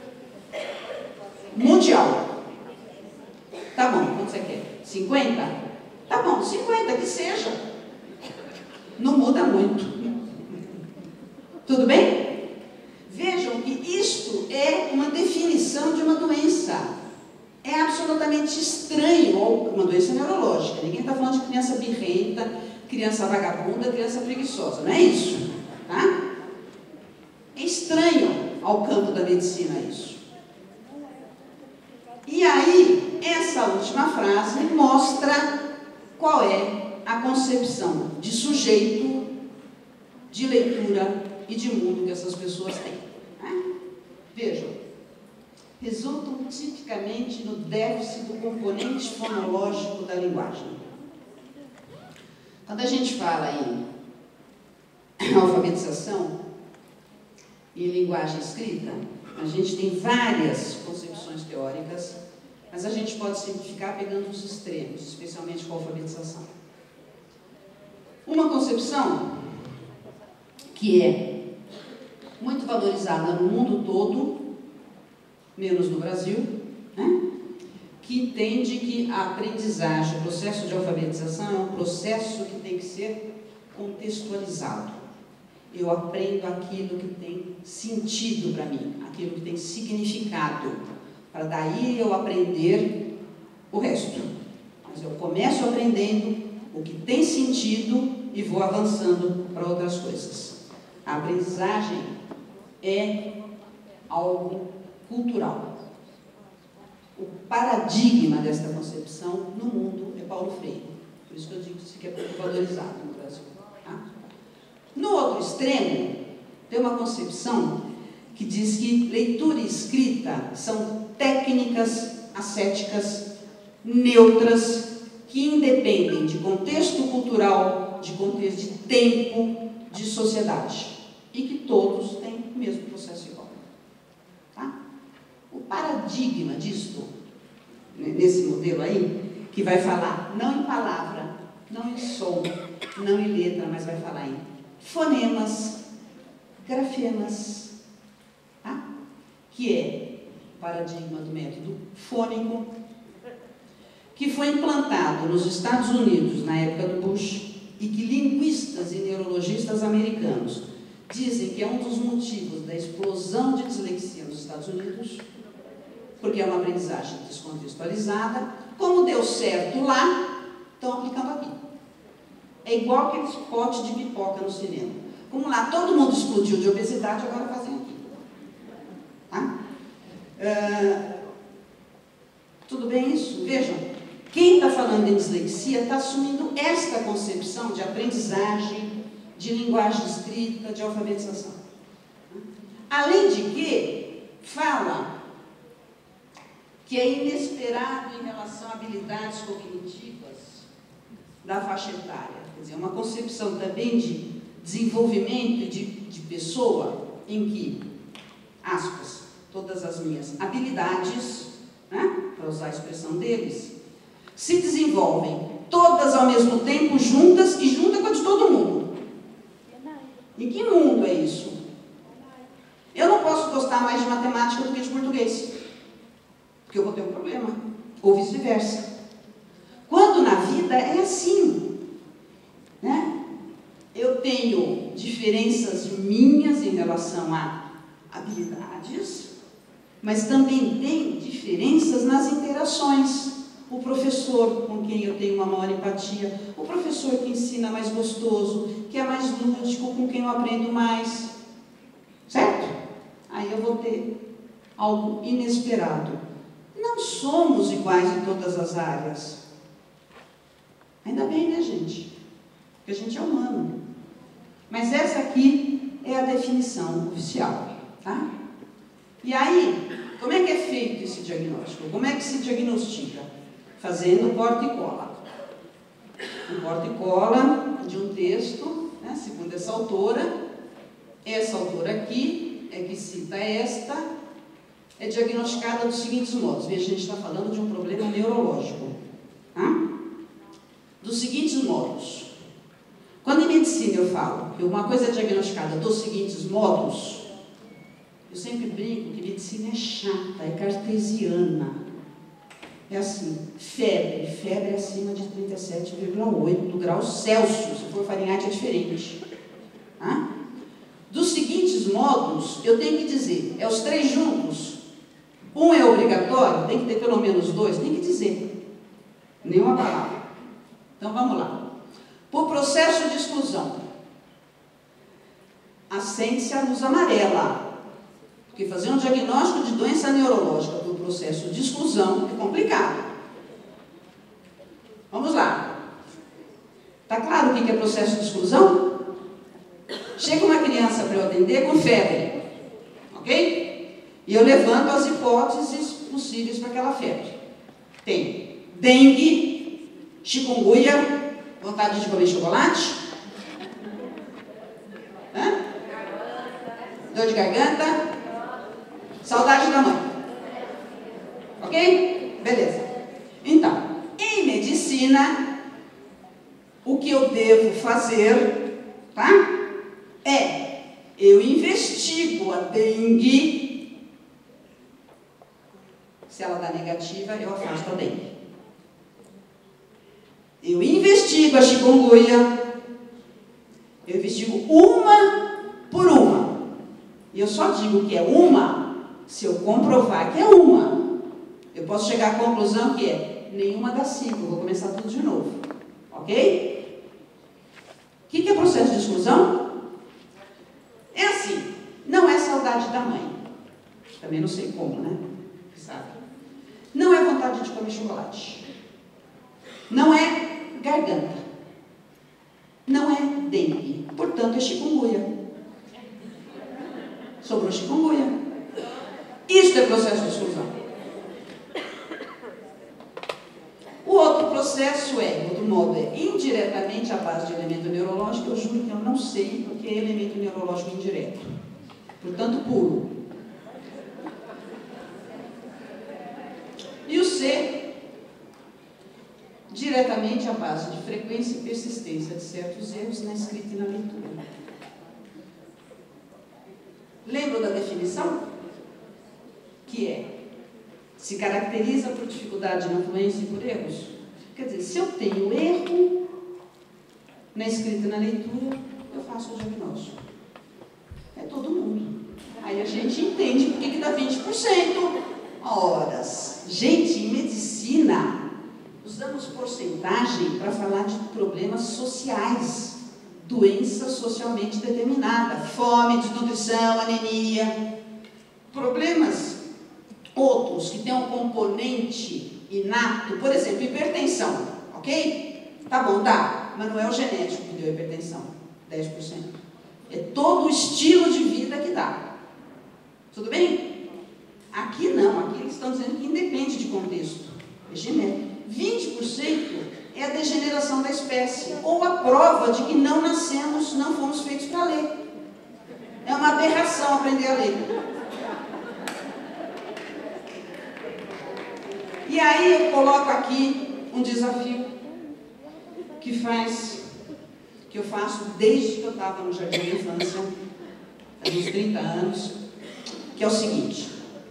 Mundial. Tá bom, quanto você quer? 50? Tá bom, 50, que seja. Não muda muito. Tudo bem? Vejam que isto é uma definição de uma doença. É absolutamente estranho, ou uma doença neurológica. Ninguém está falando de criança birrenta, criança vagabunda, criança preguiçosa. Não é isso, tá? É estranho ao campo da medicina isso. E aí, essa última frase mostra qual é a concepção de sujeito, de leitura e de mundo que essas pessoas têm. Né? Vejam, resultam tipicamente no déficit do componente fonológico da linguagem. Quando a gente fala em alfabetização e linguagem escrita, a gente tem várias concepções teóricas, mas a gente pode simplificar pegando os extremos, especialmente com a alfabetização. Uma concepção que é muito valorizada no mundo todo, menos no Brasil, né? Que entende que a aprendizagem, o processo de alfabetização é um processo que tem que ser contextualizado. Eu aprendo aquilo que tem sentido para mim, aquilo que tem significado, para daí eu aprender o resto. Mas eu começo aprendendo o que tem sentido e vou avançando para outras coisas. A aprendizagem é algo cultural. O paradigma desta concepção no mundo é Paulo Freire. Por isso que eu digo que é pouco valorizado no Brasil. Tá? No outro extremo, tem uma concepção que diz que leitura e escrita são técnicas ascéticas, neutras, que independem de contexto cultural, de contexto de tempo, de sociedade. E que todos têm o mesmo processo igual. Tá? O paradigma disto, nesse modelo aí, que vai falar não em palavra, não em som, não em letra, mas vai falar em fonemas, grafemas, tá? Que é o paradigma do método fônico, que foi implantado nos Estados Unidos na época do Bush e que linguistas e neurologistas americanos dizem que é um dos motivos da explosão de dislexia nos Estados Unidos, porque é uma aprendizagem descontextualizada. Como deu certo lá, estão aplicando aqui. É igual aqueles potes de pipoca no cinema. Como lá todo mundo explodiu de obesidade, agora fazem aqui. Tá? Tudo bem isso? Vejam, quem está falando em dislexia está assumindo esta concepção de aprendizagem, de linguagem escrita, de alfabetização. Além de que fala que é inesperado em relação a habilidades cognitivas da faixa etária. Quer dizer, uma concepção também de desenvolvimento de pessoa em que, aspas, todas as minhas habilidades, né, para usar a expressão deles, se desenvolvem todas ao mesmo tempo, juntas e junta com a de todo mundo. Em que mundo é isso? Eu não posso gostar mais de matemática do que de português, porque eu vou ter um problema, ou vice-versa. Quando na vida é assim, né? Eu tenho diferenças minhas em relação a habilidades, mas também tem diferenças nas interações. O professor com quem eu tenho uma maior empatia, o professor que ensina mais gostoso, que é mais lúdico, com quem eu aprendo mais, certo? Aí eu vou ter algo inesperado. Não somos iguais em todas as áreas. Ainda bem, né, gente? Porque a gente é humano. Mas essa aqui é a definição oficial, tá? E aí, como é que é feito esse diagnóstico? Como é que se diagnostica? Fazendo corta e cola. Um corta e cola de um texto, né, segundo essa autora aqui, é que cita esta, é diagnosticada dos seguintes modos. Veja, a gente está falando de um problema neurológico. Tá? Dos seguintes modos. Quando em medicina eu falo que uma coisa é diagnosticada dos seguintes modos, eu sempre brinco que medicina é chata, é cartesiana. É assim, febre acima de 37,8 graus Celsius, se for Fahrenheit é diferente. Tá? Dos seguintes modos, eu tenho que dizer, é os três juntos. Um é obrigatório, tem que ter pelo menos dois, tem que dizer. Nenhuma palavra. Então vamos lá. Por processo de exclusão, acende-se a luz amarela. Porque fazer um diagnóstico de doença neurológica por processo de exclusão é complicado. Vamos lá. Está claro o que é processo de exclusão? Chega uma criança para eu atender com febre, ok? E eu levanto as hipóteses possíveis para aquela febre. Tem dengue, chikungunya, vontade de comer chocolate, dor de garganta, saudade da mãe. Ok? Beleza. Então, em medicina, o que eu devo fazer, tá? Eu investigo a dengue. Se ela dá negativa, eu afasto a dengue. Eu investigo a chikungunya. Eu investigo uma por uma. E eu só digo que é uma se eu comprovar que é uma. Eu posso chegar à conclusão que é nenhuma das 5. Eu vou começar tudo de novo. Ok? O que é processo de exclusão? É assim. Não é saudade da mãe. Também não sei como, né? Sabe? Não é vontade de comer chocolate. Não é garganta. Não é dengue. Portanto, é chikungunya. Sobrou chikungunya. Isso é processo de exclusão. O outro processo outro modo é indiretamente à base de elemento neurológico. Eu juro que eu não sei o que é elemento neurológico indireto. Portanto, puro. E o C, diretamente à base de frequência e persistência de certos erros na escrita e na leitura. Lembram da definição? Que se caracteriza por dificuldade na fluência e por erros. Quer dizer, se eu tenho erro na escrita e na leitura, eu faço o diagnóstico. É todo mundo. Aí a gente entende por que dá 20%. Horas. Gente, em medicina, usamos porcentagem para falar de problemas sociais, doença socialmente determinada, fome, desnutrição, anemia, problemas outros que têm um componente inato, por exemplo, hipertensão, ok? Tá bom, dá, mas não é o genético que deu hipertensão, 10%. É todo o estilo de vida que dá. Tudo bem? Aqui não, aqui eles estão dizendo que independe de contexto. É genético. 20% é a degeneração da espécie, ou a prova de que não nascemos, não fomos feitos para ler. É uma aberração aprender a ler. E aí eu coloco aqui um desafio que eu faço desde que eu estava no Jardim da Infância, há uns 30 anos, que é o seguinte: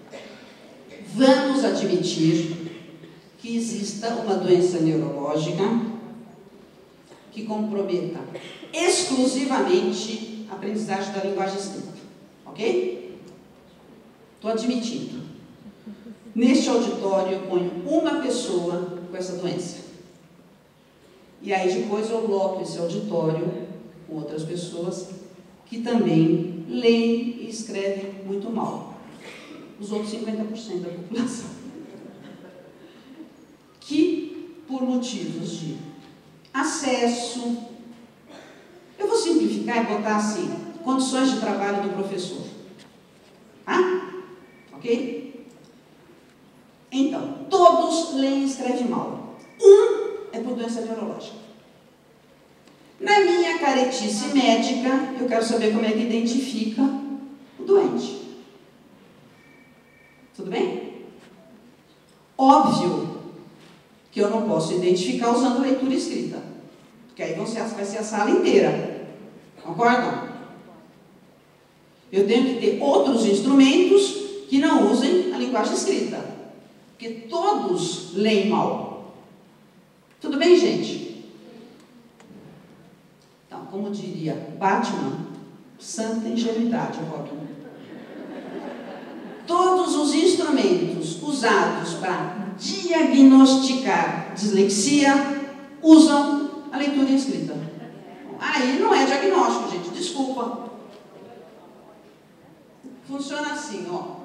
vamos admitir que exista uma doença neurológica que comprometa exclusivamente a aprendizagem da linguagem escrita. Ok? Estou admitindo. Neste auditório eu ponho uma pessoa com essa doença. E aí depois eu loto esse auditório com outras pessoas que também leem e escrevem muito mal. Os outros 50% da população. Que, por motivos de acesso, eu vou simplificar e botar assim, condições de trabalho do professor. Ah? Ok? Então, todos leem e escrevem mal. É por doença neurológica. Na minha caretice médica, eu quero saber como é que identifica o doente. Tudo bem? Óbvio que eu não posso identificar usando leitura escrita, porque aí vai ser a sala inteira. Concordam? Eu tenho que ter outros instrumentos que não usem a linguagem escrita, porque todos leem mal. Tudo bem, gente? Então, como diria Batman, santa ingenuidade, Robin. Todos os instrumentos usados para diagnosticar dislexia usam a leitura escrita. Aí não é diagnóstico, gente, desculpa. Funciona assim, ó.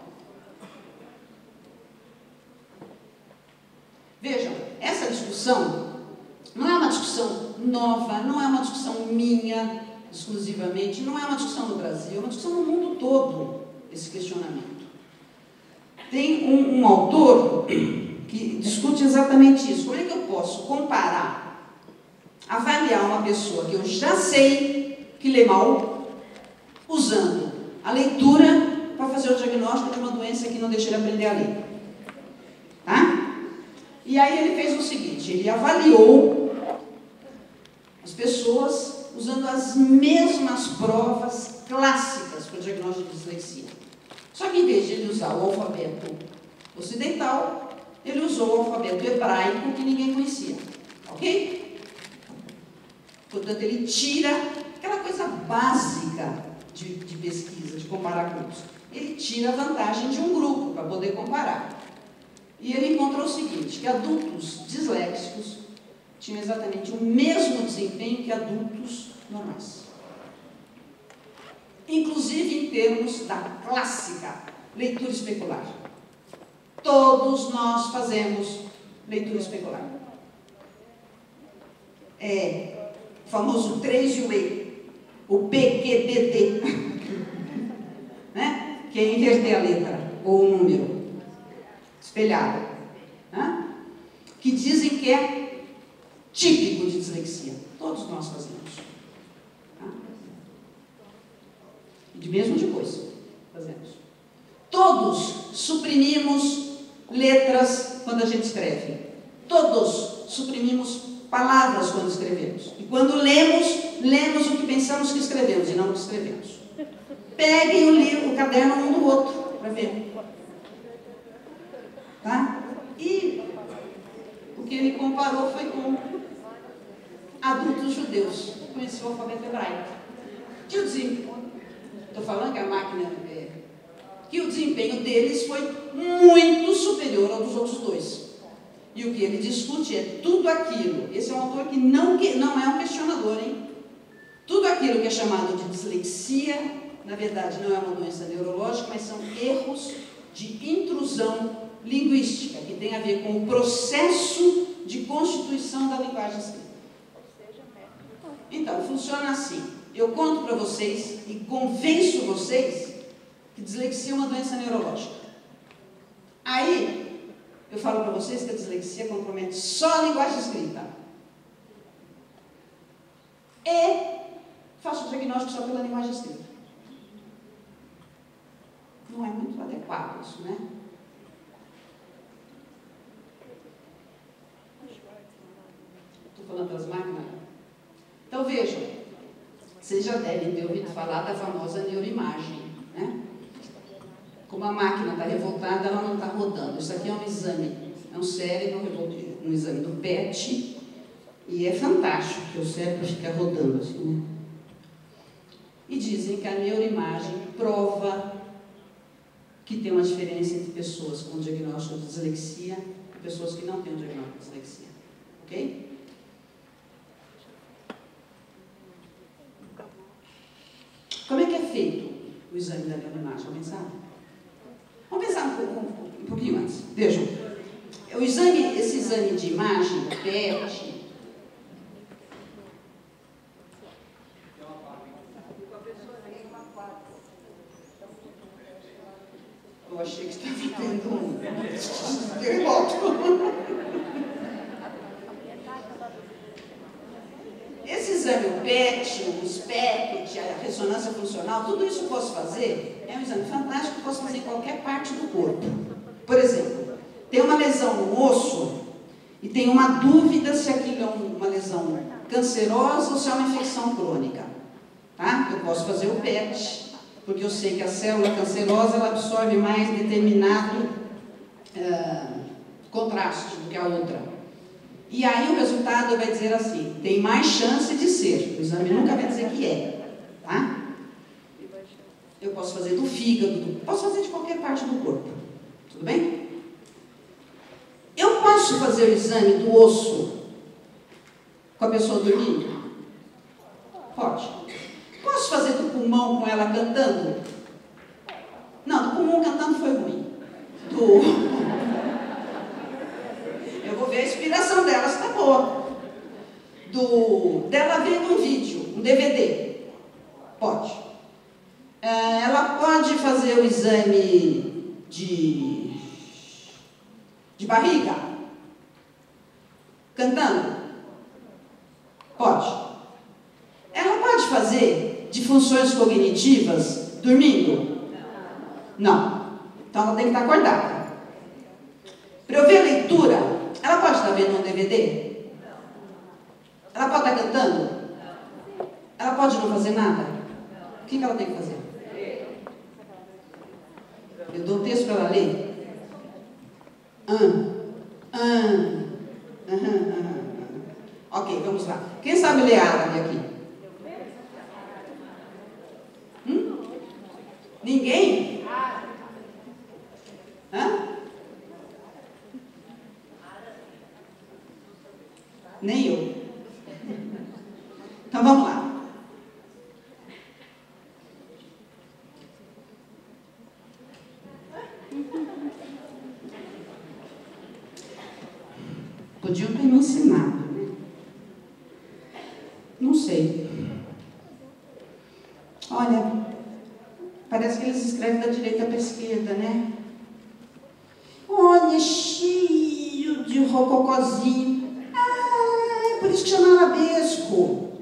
Vejam, essa discussão não é uma discussão nova, não é uma discussão minha exclusivamente, não é uma discussão no Brasil, é uma discussão no mundo todo, esse questionamento. Tem um autor que discute exatamente isso. Como é que eu posso comparar, avaliar uma pessoa que eu já sei que lê mal, usando a leitura para fazer o diagnóstico de uma doença que não deixa ele aprender a ler? Tá? E aí ele fez o seguinte, ele avaliou as pessoas usando as mesmas provas clássicas para o diagnóstico de dislexia. Só que em vez de ele usar o alfabeto ocidental, ele usou o alfabeto hebraico que ninguém conhecia. Ok? Portanto, ele tira aquela coisa básica de pesquisa, de comparar grupos. Ele tira a vantagem de um grupo para poder comparar. E ele encontrou o seguinte, que adultos disléxicos tinham exatamente o mesmo desempenho que adultos normais. Inclusive em termos da clássica leitura especular. Todos nós fazemos leitura especular. É o famoso 3 e o E, o PQDT, né? Que é inverter a letra ou o número espelhado, né? Que dizem que é típico de dislexia. Todos nós fazemos. De mesmo depois, fazemos. Todos suprimimos letras quando a gente escreve. Todos suprimimos palavras quando escrevemos. E quando lemos o que pensamos que escrevemos e não o que escrevemos. Peguem o livro, o caderno um do outro, para ver. Tá? E o que ele comparou foi com adultos judeus que conheciam o alfabeto hebraico. Que o estou falando que a máquina que o desempenho deles foi muito superior ao dos outros dois. E o que ele discute é tudo aquilo. Esse é um autor que não é um questionador, hein? Tudo aquilo que é chamado de dislexia, na verdade não é uma doença neurológica, mas são erros de intrusão linguística, que tem a ver com o processo de constituição da linguagem escrita. Então, funciona assim. Eu conto para vocês e convenço vocês que dislexia é uma doença neurológica. Aí, eu falo para vocês que a dislexia compromete só a linguagem escrita. E faço o diagnóstico só pela linguagem escrita. Não é muito adequado isso, né? Estou falando das máquinas. Então, vejam, vocês já devem ter ouvido falar da famosa neuroimagem, né? Como a máquina está revoltada, ela não está rodando. Isso aqui é um exame, é um cérebro, um exame do PET, e é fantástico que o cérebro fica rodando assim, né? E dizem que a neuroimagem prova que tem uma diferença entre pessoas com diagnóstico de dislexia e pessoas que não têm o diagnóstico de dislexia. Ok? Como é que é feito o exame da neuroimagem? Vamos pensar? Vamos pensar um pouquinho antes. Vejam, esse exame de imagem, PET, eu achei que estava tendo um terremoto. Esse exame, o PET, o SPECT, a ressonância funcional, tudo isso eu posso fazer, é um exame fantástico que eu posso fazer em qualquer parte do corpo. Por exemplo, tem uma lesão no osso e tem uma dúvida se aquilo é uma lesão cancerosa ou se é uma infecção crônica. Tá? Eu posso fazer o PET, porque eu sei que a célula cancerosa ela absorve mais determinado contraste do que a outra. E aí o resultado vai dizer assim, tem mais chance de ser. O exame nunca vai dizer que é. Tá? Eu posso fazer do fígado, posso fazer de qualquer parte do corpo. Tudo bem? Eu posso fazer o exame do osso com a pessoa dormindo? Pode. Posso fazer do pulmão com ela cantando? Não, do pulmão cantando foi ruim. Eu vou ver a inspiração dela, se está boa. Dela vendo um vídeo, um DVD. Pode. Ela pode fazer o exame de barriga? Cantando? Pode. Ela pode fazer de funções cognitivas dormindo? Não. Então ela tem que estar acordada. Para eu ver a leitura, ela pode estar vendo um DVD? Ela pode estar cantando? Ela pode não fazer nada? O que ela tem que fazer? Eu dou um texto para ela ler? Ok, vamos lá. Quem sabe ler árabe aqui? Ninguém? Nem eu. Então vamos lá. Podiam ter me ensinado, né? Não sei. Olha, parece que eles escrevem da direita para a esquerda, né? Olha, cheio de rococozinho. Por isso que chama arabesco. O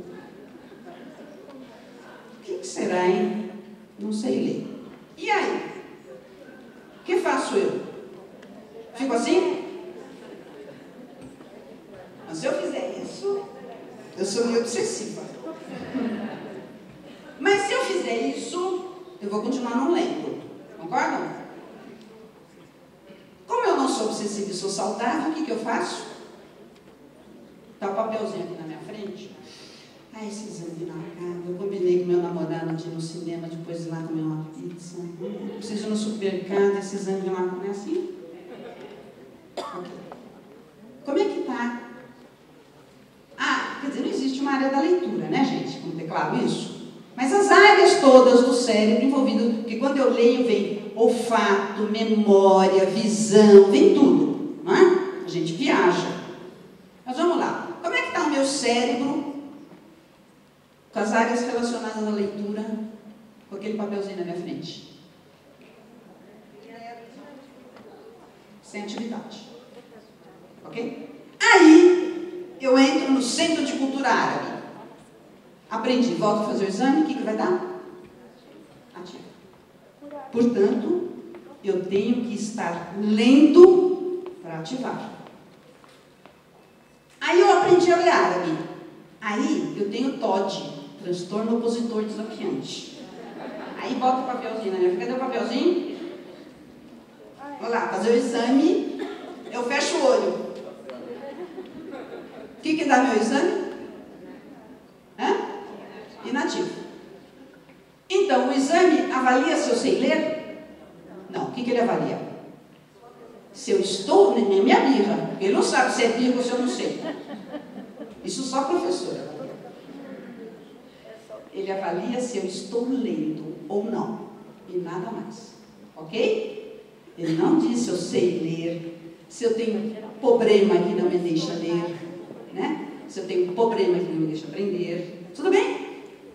que será, hein? Não sei ler. E aí? O que faço eu? Fico assim? Mas se eu fizer isso, eu sou meio obsessiva. Mas se eu fizer isso, eu vou continuar não lendo. Concordam? Como eu não sou obsessiva e sou saudável, o que eu faço? Está o papelzinho aqui na minha frente. Esse exame não acaba. Eu combinei com meu namorado de ir no cinema, depois ir lá comer uma pizza. Preciso ir no supermercado, esse exame lá não é assim? Ok. Como é que está? Quer dizer, não existe uma área da leitura, né, gente? Vamos ter claro isso? Mas as áreas todas do cérebro envolvidas, porque quando eu leio vem olfato, memória, visão, vem tudo, não é? A gente viaja. Mas vamos lá. Como é que está o meu cérebro com as áreas relacionadas à leitura, com aquele papelzinho na minha frente? sem atividade. Ok? Aí, eu entro no Centro de Cultura Árabe. Aprendi, volto a fazer o exame, o que vai dar? Ativo. Portanto, eu tenho que estar lendo para ativar. Aí eu aprendi a ler árabe. Aí eu tenho TOD, transtorno opositor desafiante. Aí bota o papelzinho na minha frente. Cadê o papelzinho? Vou lá, fazer o exame. Eu fecho o olho. O que dá meu exame? Inativo. Então, o exame avalia se eu sei ler? Não. O que ele avalia? Se eu estou, nem minha birra. Ele não sabe se é birra ou se eu não sei. Isso só a professora avalia. Ele avalia se eu estou lendo ou não. E nada mais. Ok? Ele não diz se eu sei ler, se eu tenho problema que não me deixa ler, né? Se eu tenho problema que não me deixa aprender. Tudo bem?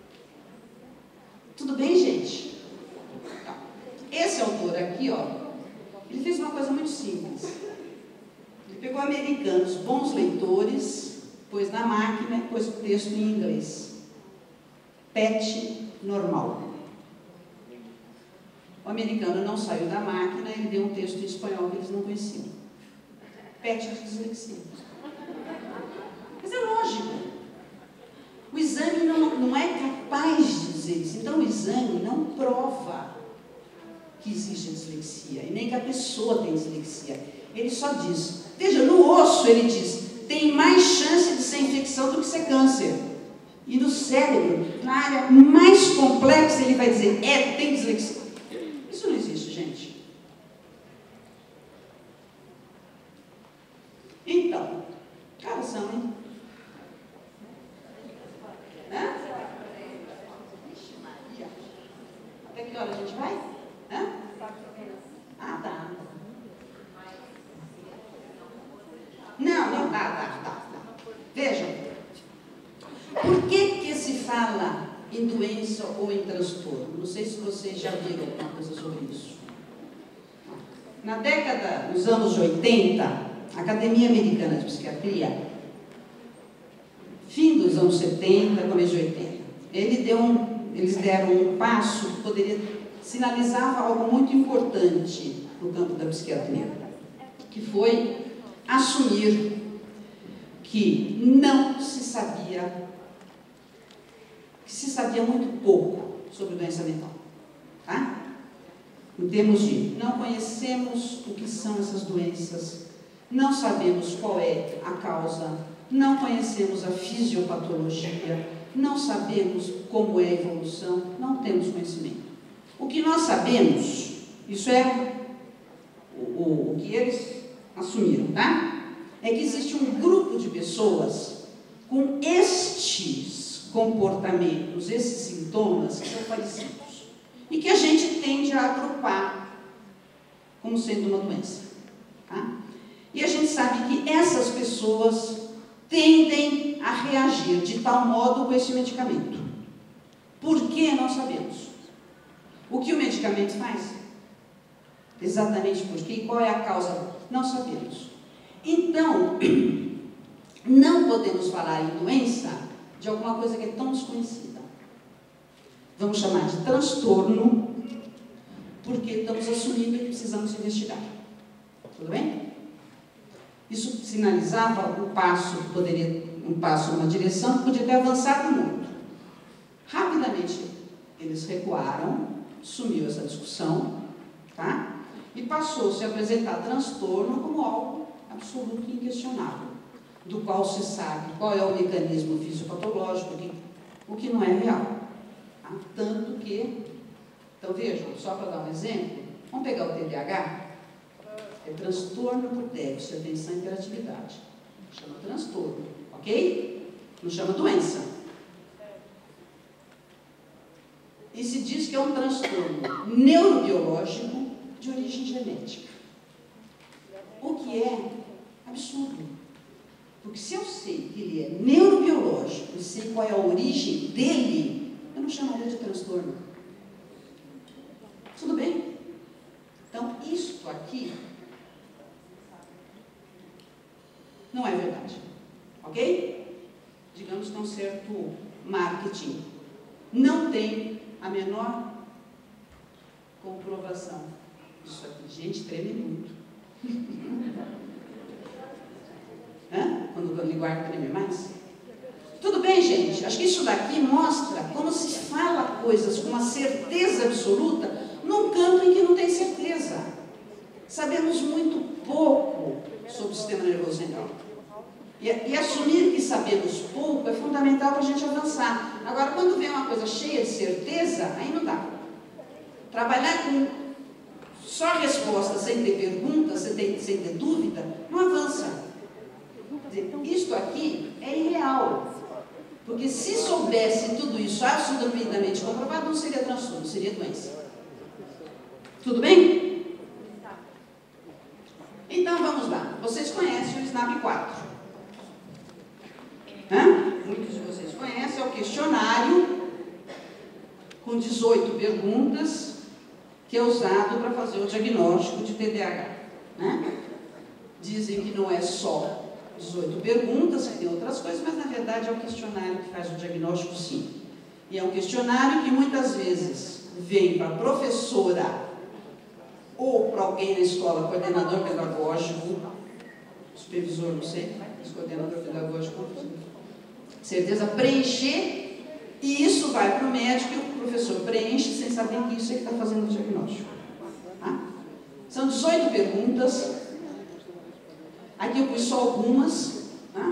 Tudo bem, gente? Então, esse autor aqui, ó, ele fez uma coisa muito simples. Ele pegou americanos, bons leitores, pôs na máquina e pôs o texto em inglês. PET normal. O americano não saiu da máquina, ele deu um texto em espanhol que eles não conheciam. PET de dislexia. Mas é lógico. O exame não é capaz de dizer isso. Então, o exame não prova que existe a dislexia, e nem que a pessoa tem dislexia. Ele só diz, veja, no osso ele diz, tem mais chance de ser infecção do que ser câncer. E no cérebro, na área mais complexa, ele vai dizer, tem dislexia. Isso não existe, gente. Então, caras são, hein? Vixe Maria. Até que hora a gente vai? Ah, tá. Não, tá. Vejam. Por que se fala em doença ou em transtorno? Não sei se vocês já viram alguma coisa sobre isso. Nos anos 80, a Academia Americana de Psiquiatria, fim dos anos 70, começo de 80, eles deram um passo que sinalizava algo muito importante no campo da psiquiatria, que foi assumir que se sabia muito pouco sobre doença mental, tá? Em termos de não conhecemos o que são essas doenças, não sabemos qual é a causa, não conhecemos a fisiopatologia, não sabemos como é a evolução, não temos conhecimento. O que nós sabemos, isso é o que eles assumiram, tá? É que existe um grupo de pessoas com estes comportamentos, esses sintomas que são parecidos e que a gente tende a agrupar como sendo uma doença, tá? E a gente sabe que essas pessoas tendem a reagir de tal modo com esse medicamento. Por que não sabemos? O que o medicamento faz? Exatamente por quê? E qual é a causa? Não sabemos. Então, não podemos falar em doença de alguma coisa que é tão desconhecida. Vamos chamar de transtorno, porque estamos assumindo que precisamos investigar. Tudo bem? Isso sinalizava um passo numa direção que podia ter avançado muito. Rapidamente, eles recuaram, sumiu essa discussão, tá? E passou-se a apresentar transtorno como algo absoluto e inquestionável, do qual se sabe qual é o mecanismo fisiopatológico, o que não é real. Tá? Tanto que, então vejam, só para dar um exemplo, vamos pegar o TDAH, é transtorno por déficit de atenção e hiperatividade. Chama transtorno, ok? Não chama doença. E se diz que é um transtorno neurobiológico de origem genética. O que é absurdo. Porque se eu sei que ele é neurobiológico e sei qual é a origem dele, eu não chamaria de transtorno. Tudo bem? Então, isto aqui Não é verdade. Ok? Digamos que é um certo marketing. Não tem a menor comprovação disso aqui. Gente, treme muito. Quando o linguagem treme mais? Tudo bem, gente? Acho que isso daqui mostra como se fala coisas com uma certeza absoluta num campo em que não tem certeza. Sabemos muito pouco sobre o sistema nervoso central. E assumir que sabemos pouco é fundamental para a gente avançar. Agora, quando vem uma coisa cheia de certeza, aí não dá. Trabalhar com só respostas, sem ter perguntas, sem ter dúvida, não avança. Isto aqui é irreal. Porque se soubesse tudo isso absolutamente comprovado, não seria transtorno, seria doença. Tudo bem? Então vamos lá. Vocês conhecem o SNAP 4? Muitos de vocês conhecem, é o questionário com 18 perguntas que é usado para fazer o diagnóstico de TDAH. Dizem que não é só 18 perguntas, que tem outras coisas, mas na verdade é o questionário que faz o diagnóstico, sim. E é um questionário que muitas vezes vem para a professora ou para alguém na escola, coordenador pedagógico, supervisor, não sei, mas coordenador pedagógico, certeza, preencher, e isso vai para o médico e o professor preenche sem saber que isso é que está fazendo o diagnóstico. São 18 perguntas. Aqui eu pus só algumas,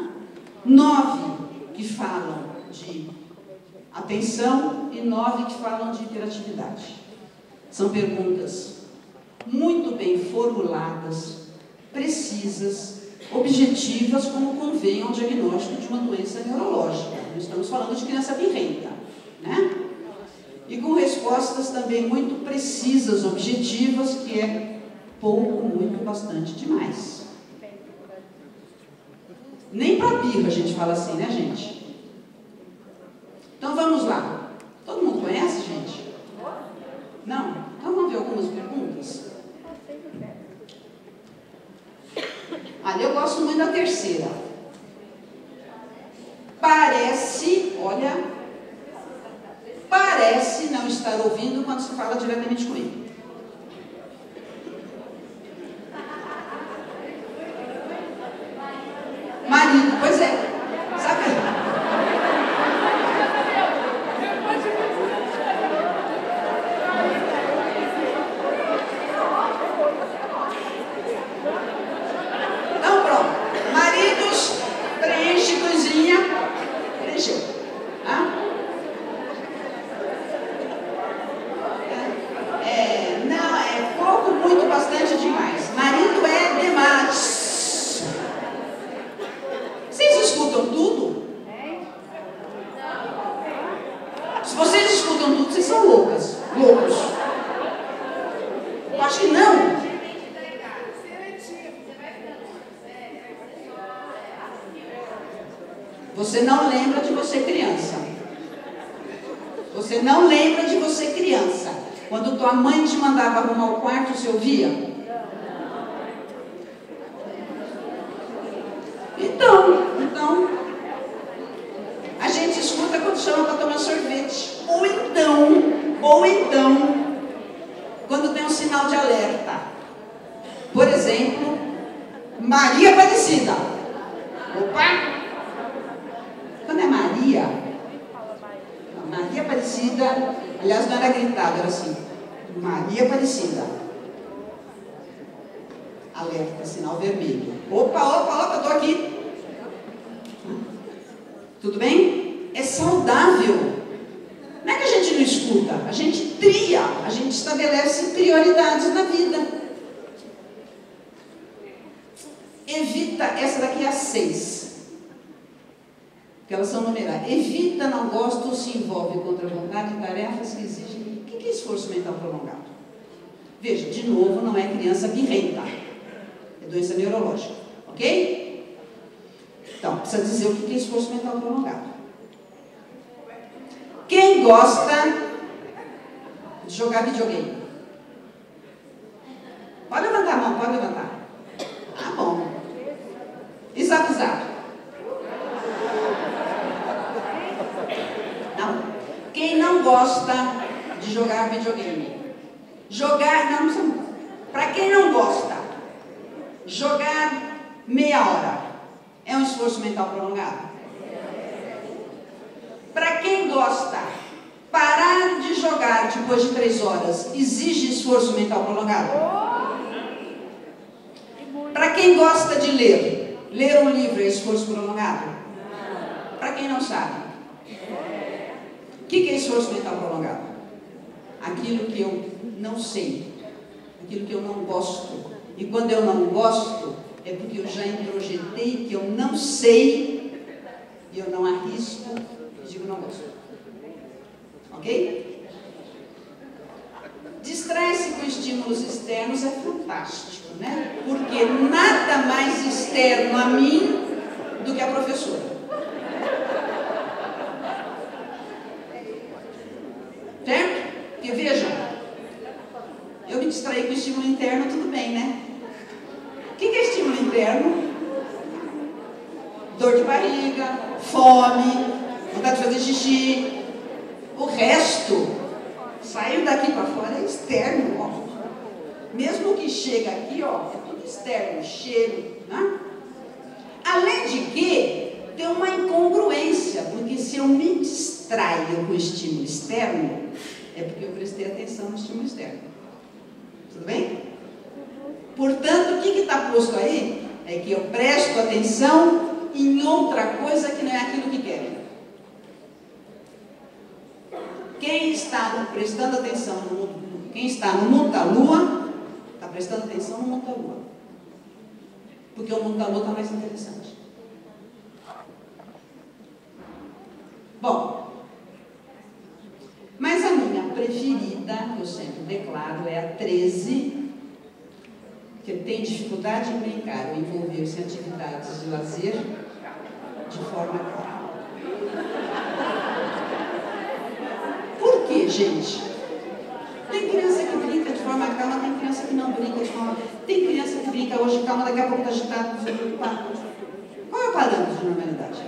9 que falam de atenção e 9 que falam de hiperatividade. São perguntas muito bem formuladas, precisas, objetivas, como convém ao diagnóstico de uma doença neurológica. Não estamos falando de criança birrenta, E com respostas também muito precisas, objetivas, que é pouco, muito, bastante demais. Nem para birra a gente fala assim, né, gente? Então vamos lá. Todo mundo conhece, gente? Não? Então vamos ver algumas perguntas? Ali eu gosto muito da terceira. Parece não estar ouvindo quando se fala diretamente com ele. Marido, pois é. Sabe? Então, pronto. Maridos, preenche coisinha. Preencheu. Não, é pouco, muito, bastante demais. Marido é demais. Vocês escutam tudo? Se vocês escutam tudo, vocês são loucos. Eu acho que não. Você não lembra de você criança. Você não lembra de você criança. Quando tua mãe te mandava arrumar o quarto, você ouvia? Então, a gente escuta quando chama para tomar sorvete. Ou então, quando tem um sinal de alerta. Por exemplo, Maria Aparecida. Opa! Quando é Maria Aparecida, aliás, não era gritado, era assim, Maria Aparecida. Alerta, sinal vermelho. Opa, estou aqui. Tudo bem? É saudável. Não é que a gente não escuta, a gente tria, a gente estabelece prioridades na vida. Evita, essa daqui é a 6. Porque elas são numeradas. Evita, não gosta ou se envolve contra a vontade em tarefas que exigem. O que é esforço mental prolongado? Veja, de novo, não é criança birrenta. É doença neurológica. Ok? Então, precisa dizer o que é esforço mental prolongado. Quem gosta de jogar videogame? Pode levantar a mão, pode levantar. Ah, bom. E zap, gosta de jogar videogame? Jogar, não, para quem não gosta, jogar meia hora é um esforço mental prolongado? Para quem gosta, parar de jogar depois de 3 horas exige esforço mental prolongado? Para quem gosta de ler um livro é esforço prolongado? Para quem não sabe, o que é esforço mental prolongado? Aquilo que eu não sei, aquilo que eu não gosto. E quando eu não gosto, é porque eu já introjetei que eu não sei e eu não arrisco e digo não gosto. Ok? Distrai-se com estímulos externos é fantástico, né? Porque nada mais externo a mim do que a professora. Certo? Porque vejam, eu me distraí com estímulo interno, tudo bem, né? O que é estímulo interno? Dor de barriga, fome, vontade de fazer xixi. O resto, saiu daqui para fora, é externo, ó. Mesmo que chega aqui, ó, é tudo externo, cheiro, né? Além de que, tem uma incongruência, porque se eu me distraio com o estímulo externo, é porque eu prestei atenção no estímulo externo. Tudo bem? Portanto, o que está posto aí? É que eu presto atenção em outra coisa que não é aquilo que quero. Quem está prestando atenção no mundo, quem está no mundo da lua, está prestando atenção no mundo da lua. Porque o mundo da lua está mais interessante. Bom, mas a minha preferida, que eu sempre declaro, é a 13, que tem dificuldade em brincar ou envolver-se em atividades de lazer de forma calma. Por quê, gente? Tem criança que brinca de forma calma, tem criança que não brinca de forma... Tem criança que brinca hoje calma, daqui a pouco está agitado, preocupado. Qual é o parâmetro de normalidade?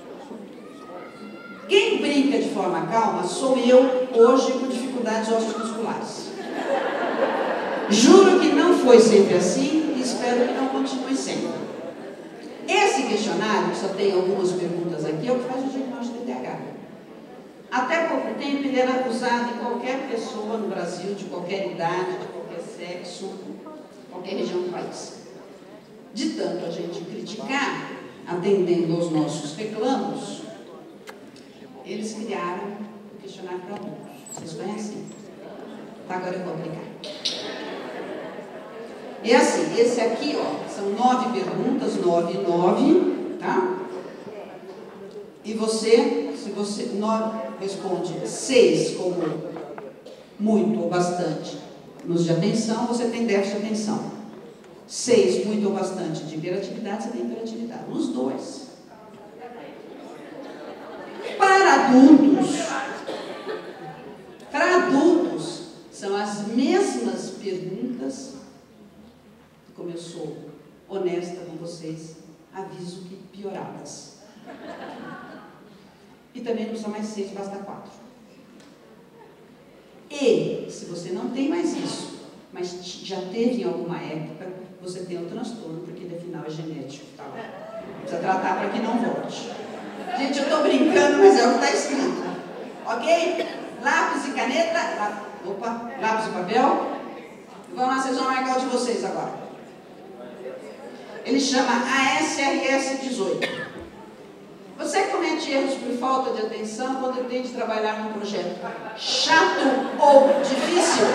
Quem brinca de forma calma sou eu, hoje, com dificuldades osteomusculares. Juro que não foi sempre assim e espero que não continue sendo. Esse questionário, que só tem algumas perguntas aqui, é o que faz o diagnóstico de TDAH. Até pouco tempo ele era acusado em qualquer pessoa no Brasil, de qualquer idade, de qualquer sexo, qualquer região do país. De tanto a gente criticar, atendendo aos nossos reclamos, eles criaram o questionário para adultos. Vocês conhecem? Tá, agora eu vou aplicar. E assim, esse aqui, ó, são 9 perguntas, 9 e 9, tá? E você, se você responde 6 como muito ou bastante nos de atenção, você tem déficit de atenção. 6, muito ou bastante de hiperatividade, você tem hiperatividade. Nos dois. Para adultos, são as mesmas perguntas. Como eu sou honesta com vocês, aviso que pioradas. E também não são mais 6, basta 4. E, se você não tem mais isso, mas já teve em alguma época, você tem um transtorno, porque afinal é genético. Tá lá. Precisa tratar para que não volte. Gente, eu estou brincando, mas é o que está escrito. Ok? Lápis e caneta. Lápis e papel. Vamos lá, vocês vão marcar o de vocês agora. Ele chama ASRS 18. Você comete erros por falta de atenção quando tem de trabalhar num projeto chato ou difícil?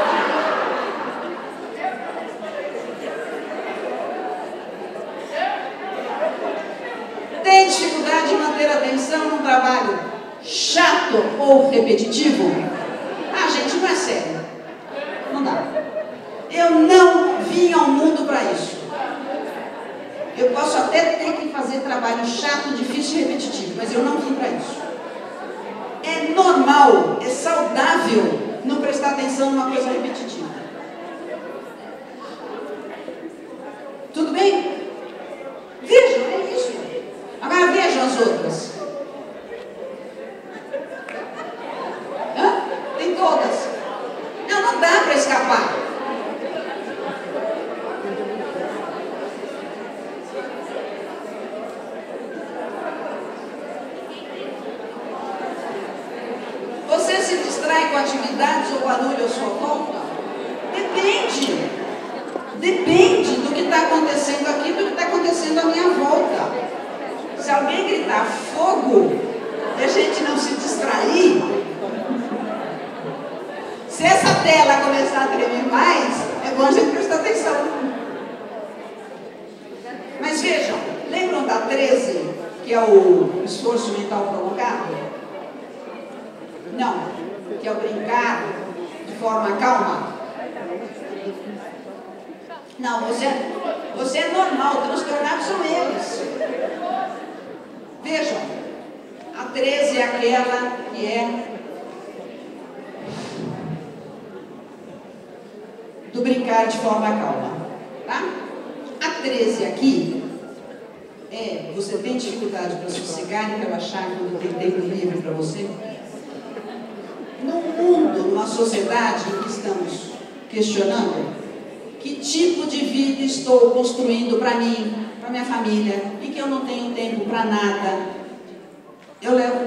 Tem dificuldade de manter a atenção num trabalho chato ou repetitivo? Ah, gente, não é sério. Não dá. Eu não vim ao mundo para isso. Eu posso até ter que fazer trabalho chato, difícil e repetitivo, mas eu não vim para isso. É normal, é saudável não prestar atenção numa coisa repetitiva. Tudo bem? Vejam, é isso. Agora vejam as outras. Hã? Depende do que está acontecendo aqui, do que está acontecendo à minha volta. Se alguém gritar fogo, e a gente não se distrair, se essa tela começar a tremer mais, é bom a gente prestar atenção. Mas vejam, lembram da 13, que é o esforço mental prolongado? Não, que é o brincar de forma calma. Não, você é normal, transtornados são eles. Vejam, a 13 é aquela que é do brincar de forma calma, tá? A 13 aqui é, você tem dificuldade para sossegar e relaxar quando tem tempo livre para você? Num mundo, numa sociedade em que estamos questionando que tipo de vida estou construindo para mim, para minha família, e que eu não tenho tempo para nada, eu levo,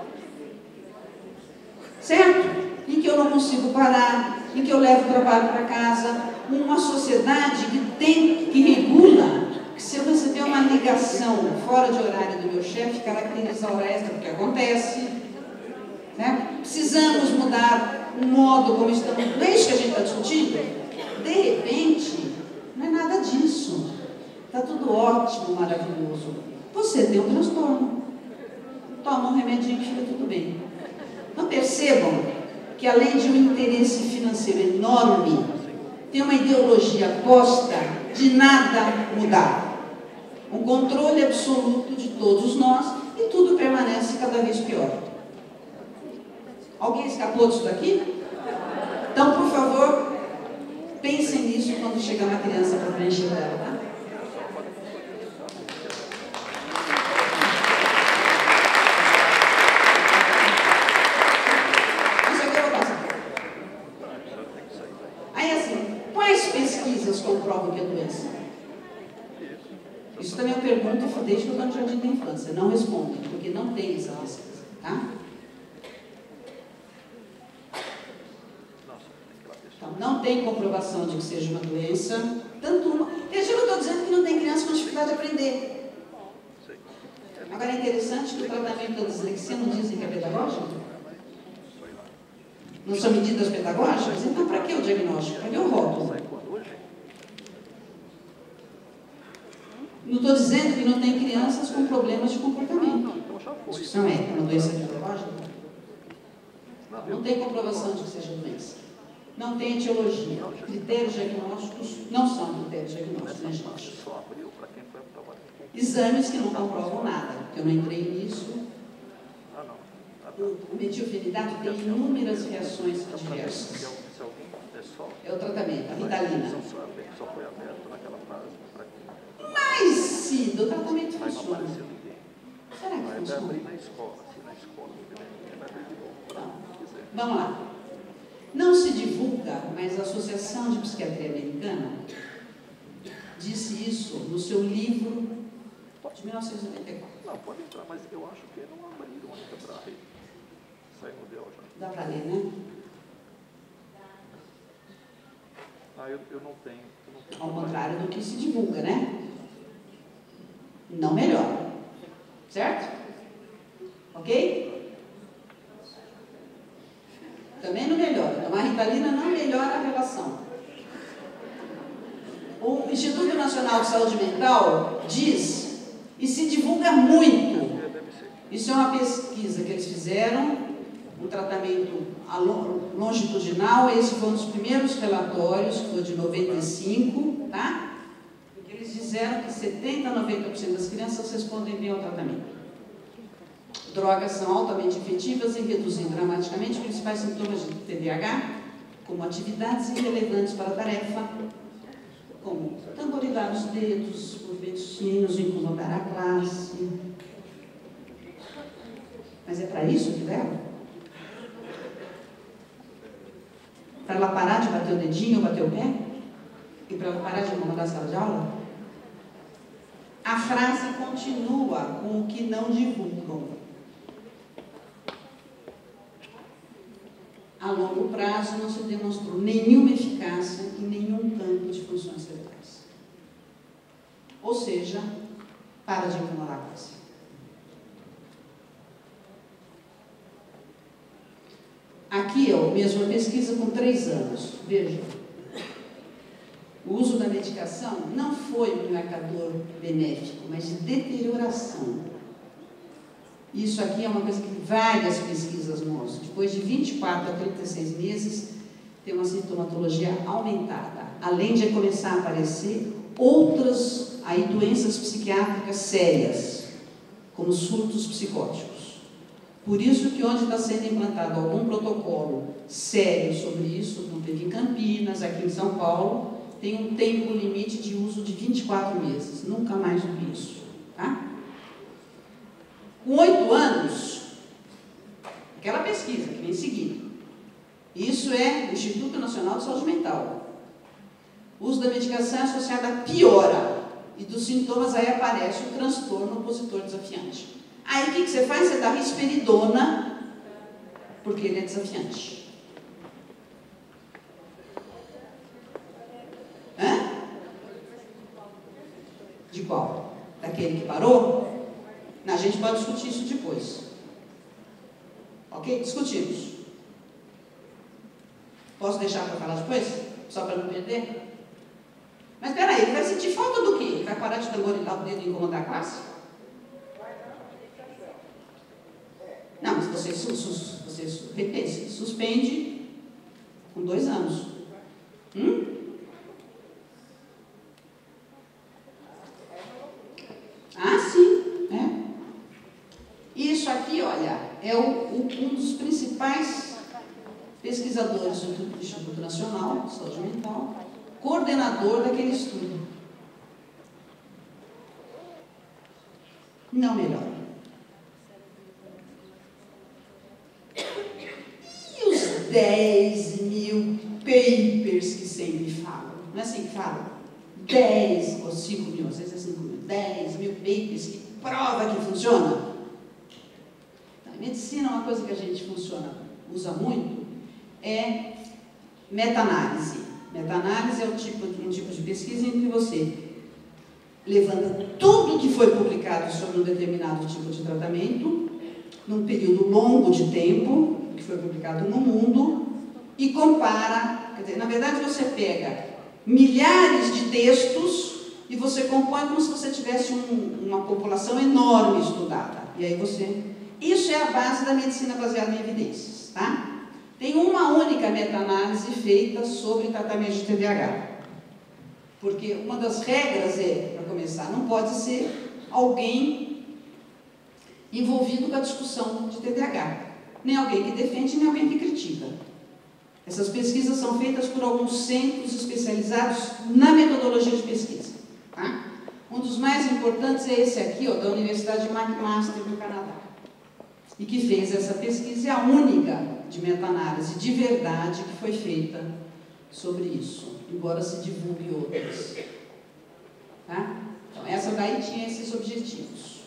certo? E que eu não consigo parar, e que eu levo o trabalho para casa, uma sociedade que regula, que se eu receber uma ligação fora de horário do meu chefe, caracteriza a hora extra, porque acontece, né? Precisamos mudar o modo como estamos, não é isso que a gente está discutindo? De repente, não é nada disso. Está tudo ótimo, maravilhoso. Você tem um transtorno. Toma um remedinho que fica tudo bem. Não percebam que além de um interesse financeiro enorme, tem uma ideologia posta de nada mudar. Um controle absoluto de todos nós e tudo permanece cada vez pior. Alguém escapou disso daqui? Então, por favor, pensem nisso quando chegar uma criança para preencher dela, tá? Isso aqui eu vou passar. Aí assim, quais pesquisas comprovam que é doença? Isso também eu pergunto desde que eu estou no jardim da infância. Não respondem, porque não tem essa pesquisa, tá? Então, não tem comprovação de que seja uma doença, tanto uma... Veja, eu estou dizendo que não tem criança com dificuldade de aprender. Agora é interessante que o tratamento da dislexia não dizem que é pedagógico? Não são medidas pedagógicas? Então, para que o diagnóstico? Para que o rótulo? Não estou dizendo que não tem crianças com problemas de comportamento. A discussão é uma doença pedagógica? Não tem comprovação de que seja doença. Não tem etiologia. Critérios diagnósticos não são critérios diagnósticos, né, gente? Exames que não comprovam nada, porque eu não entrei nisso. O metilfenidato tem inúmeras reações adversas. É o tratamento, a Ritalina. Mas se o tratamento funciona, será que funciona? Então, vamos lá. Não se divulga, mas a Associação de Psiquiatria Americana disse isso no seu livro de 1994. Não, pode entrar, mas eu acho que não abriram ainda para sair no dela já. Dá para ler, né? Eu não tenho. Ao contrário do que se divulga, né? Não melhora. Certo? Ok? Também não melhora. Então, a Ritalina não melhora a relação. O Instituto Nacional de Saúde Mental diz, e se divulga muito, isso é uma pesquisa que eles fizeram, um tratamento longitudinal, esse foi um dos primeiros relatórios, que foi de 95, tá? Porque eles disseram que 70% a 90% das crianças respondem bem ao tratamento. Drogas são altamente efetivas em reduzir dramaticamente os principais sintomas de TDAH, como atividades irrelevantes para a tarefa, como tamborilar os dedos, movimentos finos, incomodar a classe. Mas é para isso que leva? Para ela parar de bater o dedinho ou bater o pé? E para ela parar de incomodar a sala de aula? A frase continua com o que não divulgam. A longo prazo não se demonstrou nenhuma eficácia em nenhum campo de funções cerebrais. seja, para de incomodar a classe. Aqui, ó, mesma pesquisa com 3 anos. Veja, o uso da medicação não foi um marcador benéfico, mas de deterioração. Isso aqui é uma coisa que várias pesquisas mostram. Depois de 24 a 36 meses, tem uma sintomatologia aumentada, além de começar a aparecer outras doenças psiquiátricas sérias, como surtos psicóticos. Por isso que onde está sendo implantado algum protocolo sério sobre isso, não teve em Campinas, aqui em São Paulo, tem um tempo limite de uso de 24 meses, nunca mais do que isso. Tá? Com 8 anos, aquela pesquisa que vem seguindo, isso é o Instituto Nacional de Saúde Mental. O uso da medicação é associado à piora, e dos sintomas aí aparece o transtorno opositor desafiante. Aí o que você faz? Você dá risperidona, porque ele é desafiante. Hã? De qual? Daquele que parou? Não, a gente pode discutir isso depois. Ok? Discutimos. Posso deixar para falar depois? Só para não perder? Mas espera aí, ele vai sentir falta do quê? Ele vai parar de tamborilar o dedo e incomodar a classe? Não, mas você repense, suspende com 2 anos. Ah, sim, é. Isso aqui, olha, é um dos principais pesquisadores do Instituto Nacional de Saúde Mental, coordenador daquele estudo. Não melhora. E os 10.000 papers que sempre falam? Não é assim que falam? 10 ou 5 mil, às vezes é 5 mil, 10.000 papers que prova que funciona. A medicina, uma coisa que a gente usa muito, é meta-análise. Meta-análise é um tipo de pesquisa em que você levanta tudo que foi publicado sobre um determinado tipo de tratamento, num período longo de tempo, que foi publicado no mundo, e compara. Quer dizer, na verdade, você pega milhares de textos e você compõe como se você tivesse uma população enorme estudada. E aí isso é a base da medicina baseada em evidências, tá? Tem uma única meta-análise feita sobre tratamento de TDAH. Porque uma das regras para começar, não pode ser alguém envolvido com a discussão de TDAH. Nem alguém que defende, nem alguém que critica. Essas pesquisas são feitas por alguns centros especializados na metodologia de pesquisa. Tá? Um dos mais importantes é esse aqui, da Universidade McMaster, do Canadá. E que fez essa pesquisa, é a única de meta-análise de verdade que foi feita sobre isso, embora se divulgue outras. Tá? Então, essa daí tinha esses objetivos.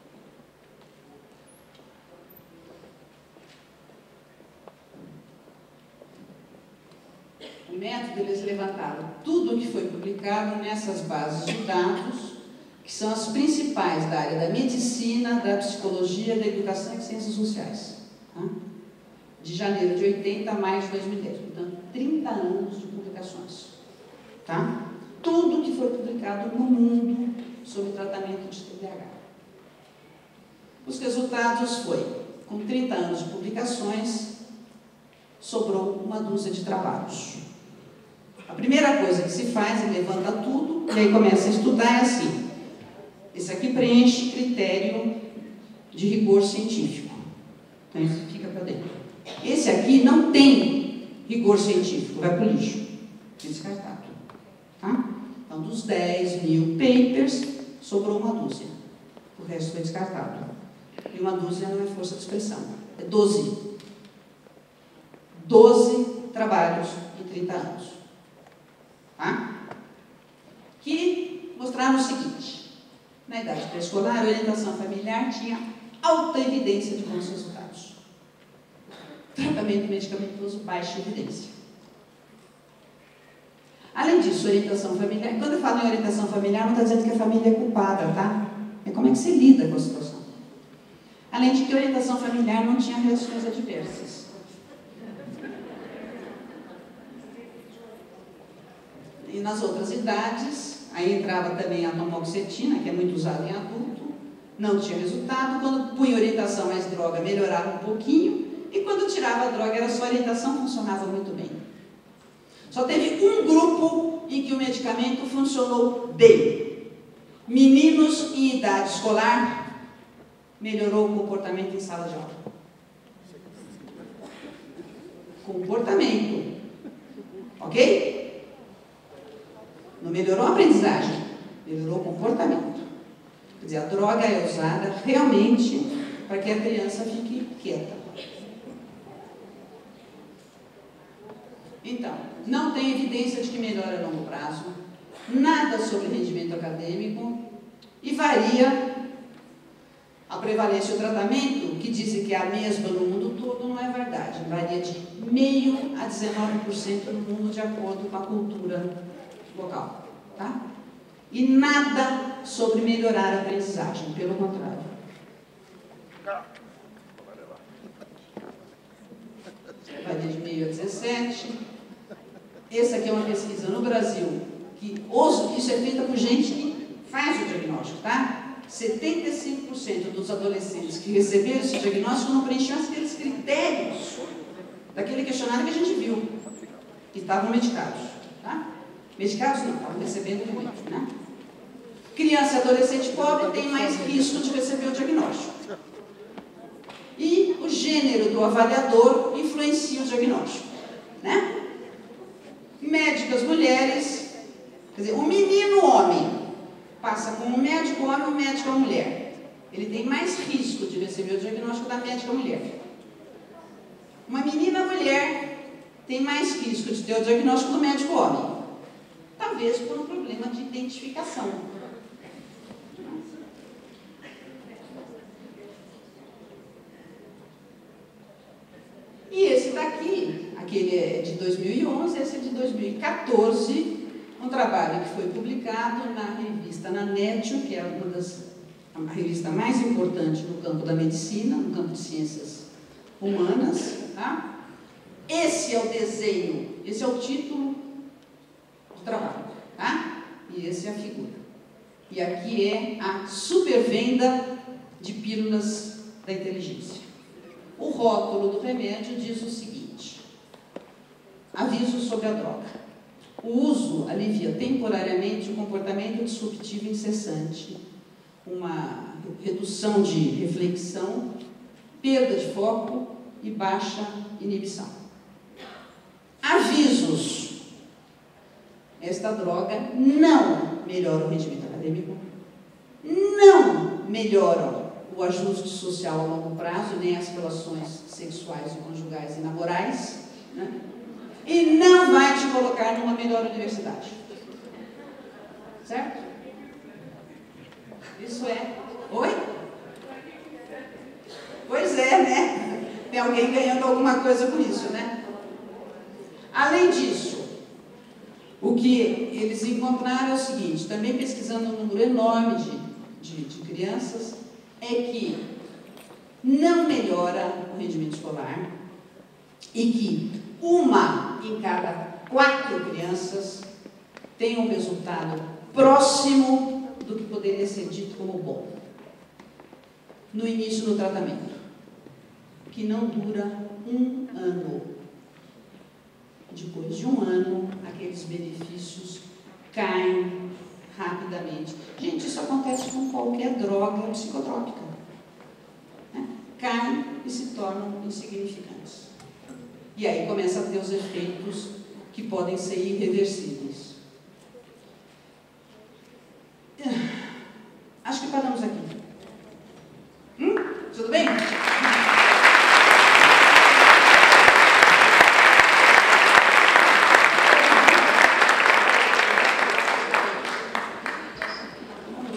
O método, eles levantaram tudo o que foi publicado nessas bases de dados, que são as principais da área da medicina, da psicologia, da educação e ciências sociais. Tá? De janeiro de 80 a maio de 2010. Portanto, 30 anos de publicações. Tá? Tudo que foi publicado no mundo sobre tratamento de TDAH. Os resultados com 30 anos de publicações, sobrou uma dúzia de trabalhos. A primeira coisa que se faz é levanta tudo e aí começa a estudar, é assim. Esse aqui preenche critério de rigor científico. Então, isso fica para dentro. Esse aqui não tem rigor científico, vai para o lixo. Descartado. Tá? Então, dos 10.000 papers, sobrou uma dúzia. O resto foi descartado. E uma dúzia não é força de expressão. É 12. 12 trabalhos em 30 anos. Tá? Que mostraram o seguinte. Na idade pré-escolar, a orientação familiar tinha alta evidência de bons resultados. Tratamento medicamentoso, baixa evidência. Além disso, orientação familiar. Quando eu falo em orientação familiar, não está dizendo que a família é culpada, tá? É como é que você lida com a situação. Além de que a orientação familiar não tinha reações adversas. E nas outras idades, aí entrava também a tamoxetina, que é muito usada em adulto, não tinha resultado. Quando punha orientação mais droga, melhorava um pouquinho, e quando tirava a droga, era só orientação, funcionava muito bem. Só teve um grupo em que o medicamento funcionou bem. Meninos em idade escolar, melhorou o comportamento em sala de aula. Comportamento. Ok? Não melhorou a aprendizagem, melhorou o comportamento. Quer dizer, a droga é usada realmente para que a criança fique quieta. Então, não tem evidência de que melhora a longo prazo, nada sobre rendimento acadêmico e varia a prevalência do tratamento, que dizem que é a mesma no mundo todo, não é verdade. Varia de 0,5% a 19% no mundo, de acordo com a cultura local. Tá? E nada sobre melhorar a aprendizagem, pelo contrário. Varia de 0,5% a 17%. Essa aqui é uma pesquisa no Brasil, que isso é feita por gente que faz o diagnóstico, tá? 75% dos adolescentes que receberam esse diagnóstico não preenchiam aqueles critérios daquele questionário que a gente viu, que estavam medicados, tá? Medicados não, estavam recebendo remédio, né? Criança e adolescente pobre tem mais risco de receber o diagnóstico. E o gênero do avaliador influencia o diagnóstico, né? Médicas mulheres, quer dizer, o menino homem passa como médico homem ou médica mulher. Ele tem mais risco de receber o diagnóstico da médica mulher. Uma menina mulher tem mais risco de ter o diagnóstico do médico homem. Talvez por um problema de identificação. E esse daqui, aquele é de 2011, esse é de 2014, um trabalho que foi publicado na revista Nature, que é a revista mais importante no campo da medicina, no campo de ciências humanas. Tá? Esse é o desenho, esse é o título do trabalho, tá? E esse é a figura. E aqui é a supervenda de pílulas da inteligência. O rótulo do remédio diz o seguinte: aviso sobre a droga. O uso alivia temporariamente o comportamento disruptivo incessante, uma redução de reflexão, perda de foco e baixa inibição. Avisos: esta droga não melhora o rendimento acadêmico, não melhora o ajuste social a longo prazo, nem as relações sexuais, conjugais e laborais, né? E não vai te colocar numa melhor universidade. Certo? Isso é... Oi? Pois é, né? Tem alguém ganhando alguma coisa com isso, né? Além disso, o que eles encontraram é o seguinte, também pesquisando um número enorme de crianças, é que não melhora o rendimento escolar e que 1 em cada 4 crianças tem um resultado próximo do que poderia ser dito como bom no início do tratamento, que não dura 1 ano. Depois de 1 ano, aqueles benefícios caem rapidamente. Gente, isso acontece com qualquer droga psicotrópica, né? Caem e se tornam insignificantes. E aí começa a ter os efeitos que podem ser irreversíveis. Acho que paramos aqui. Tudo bem?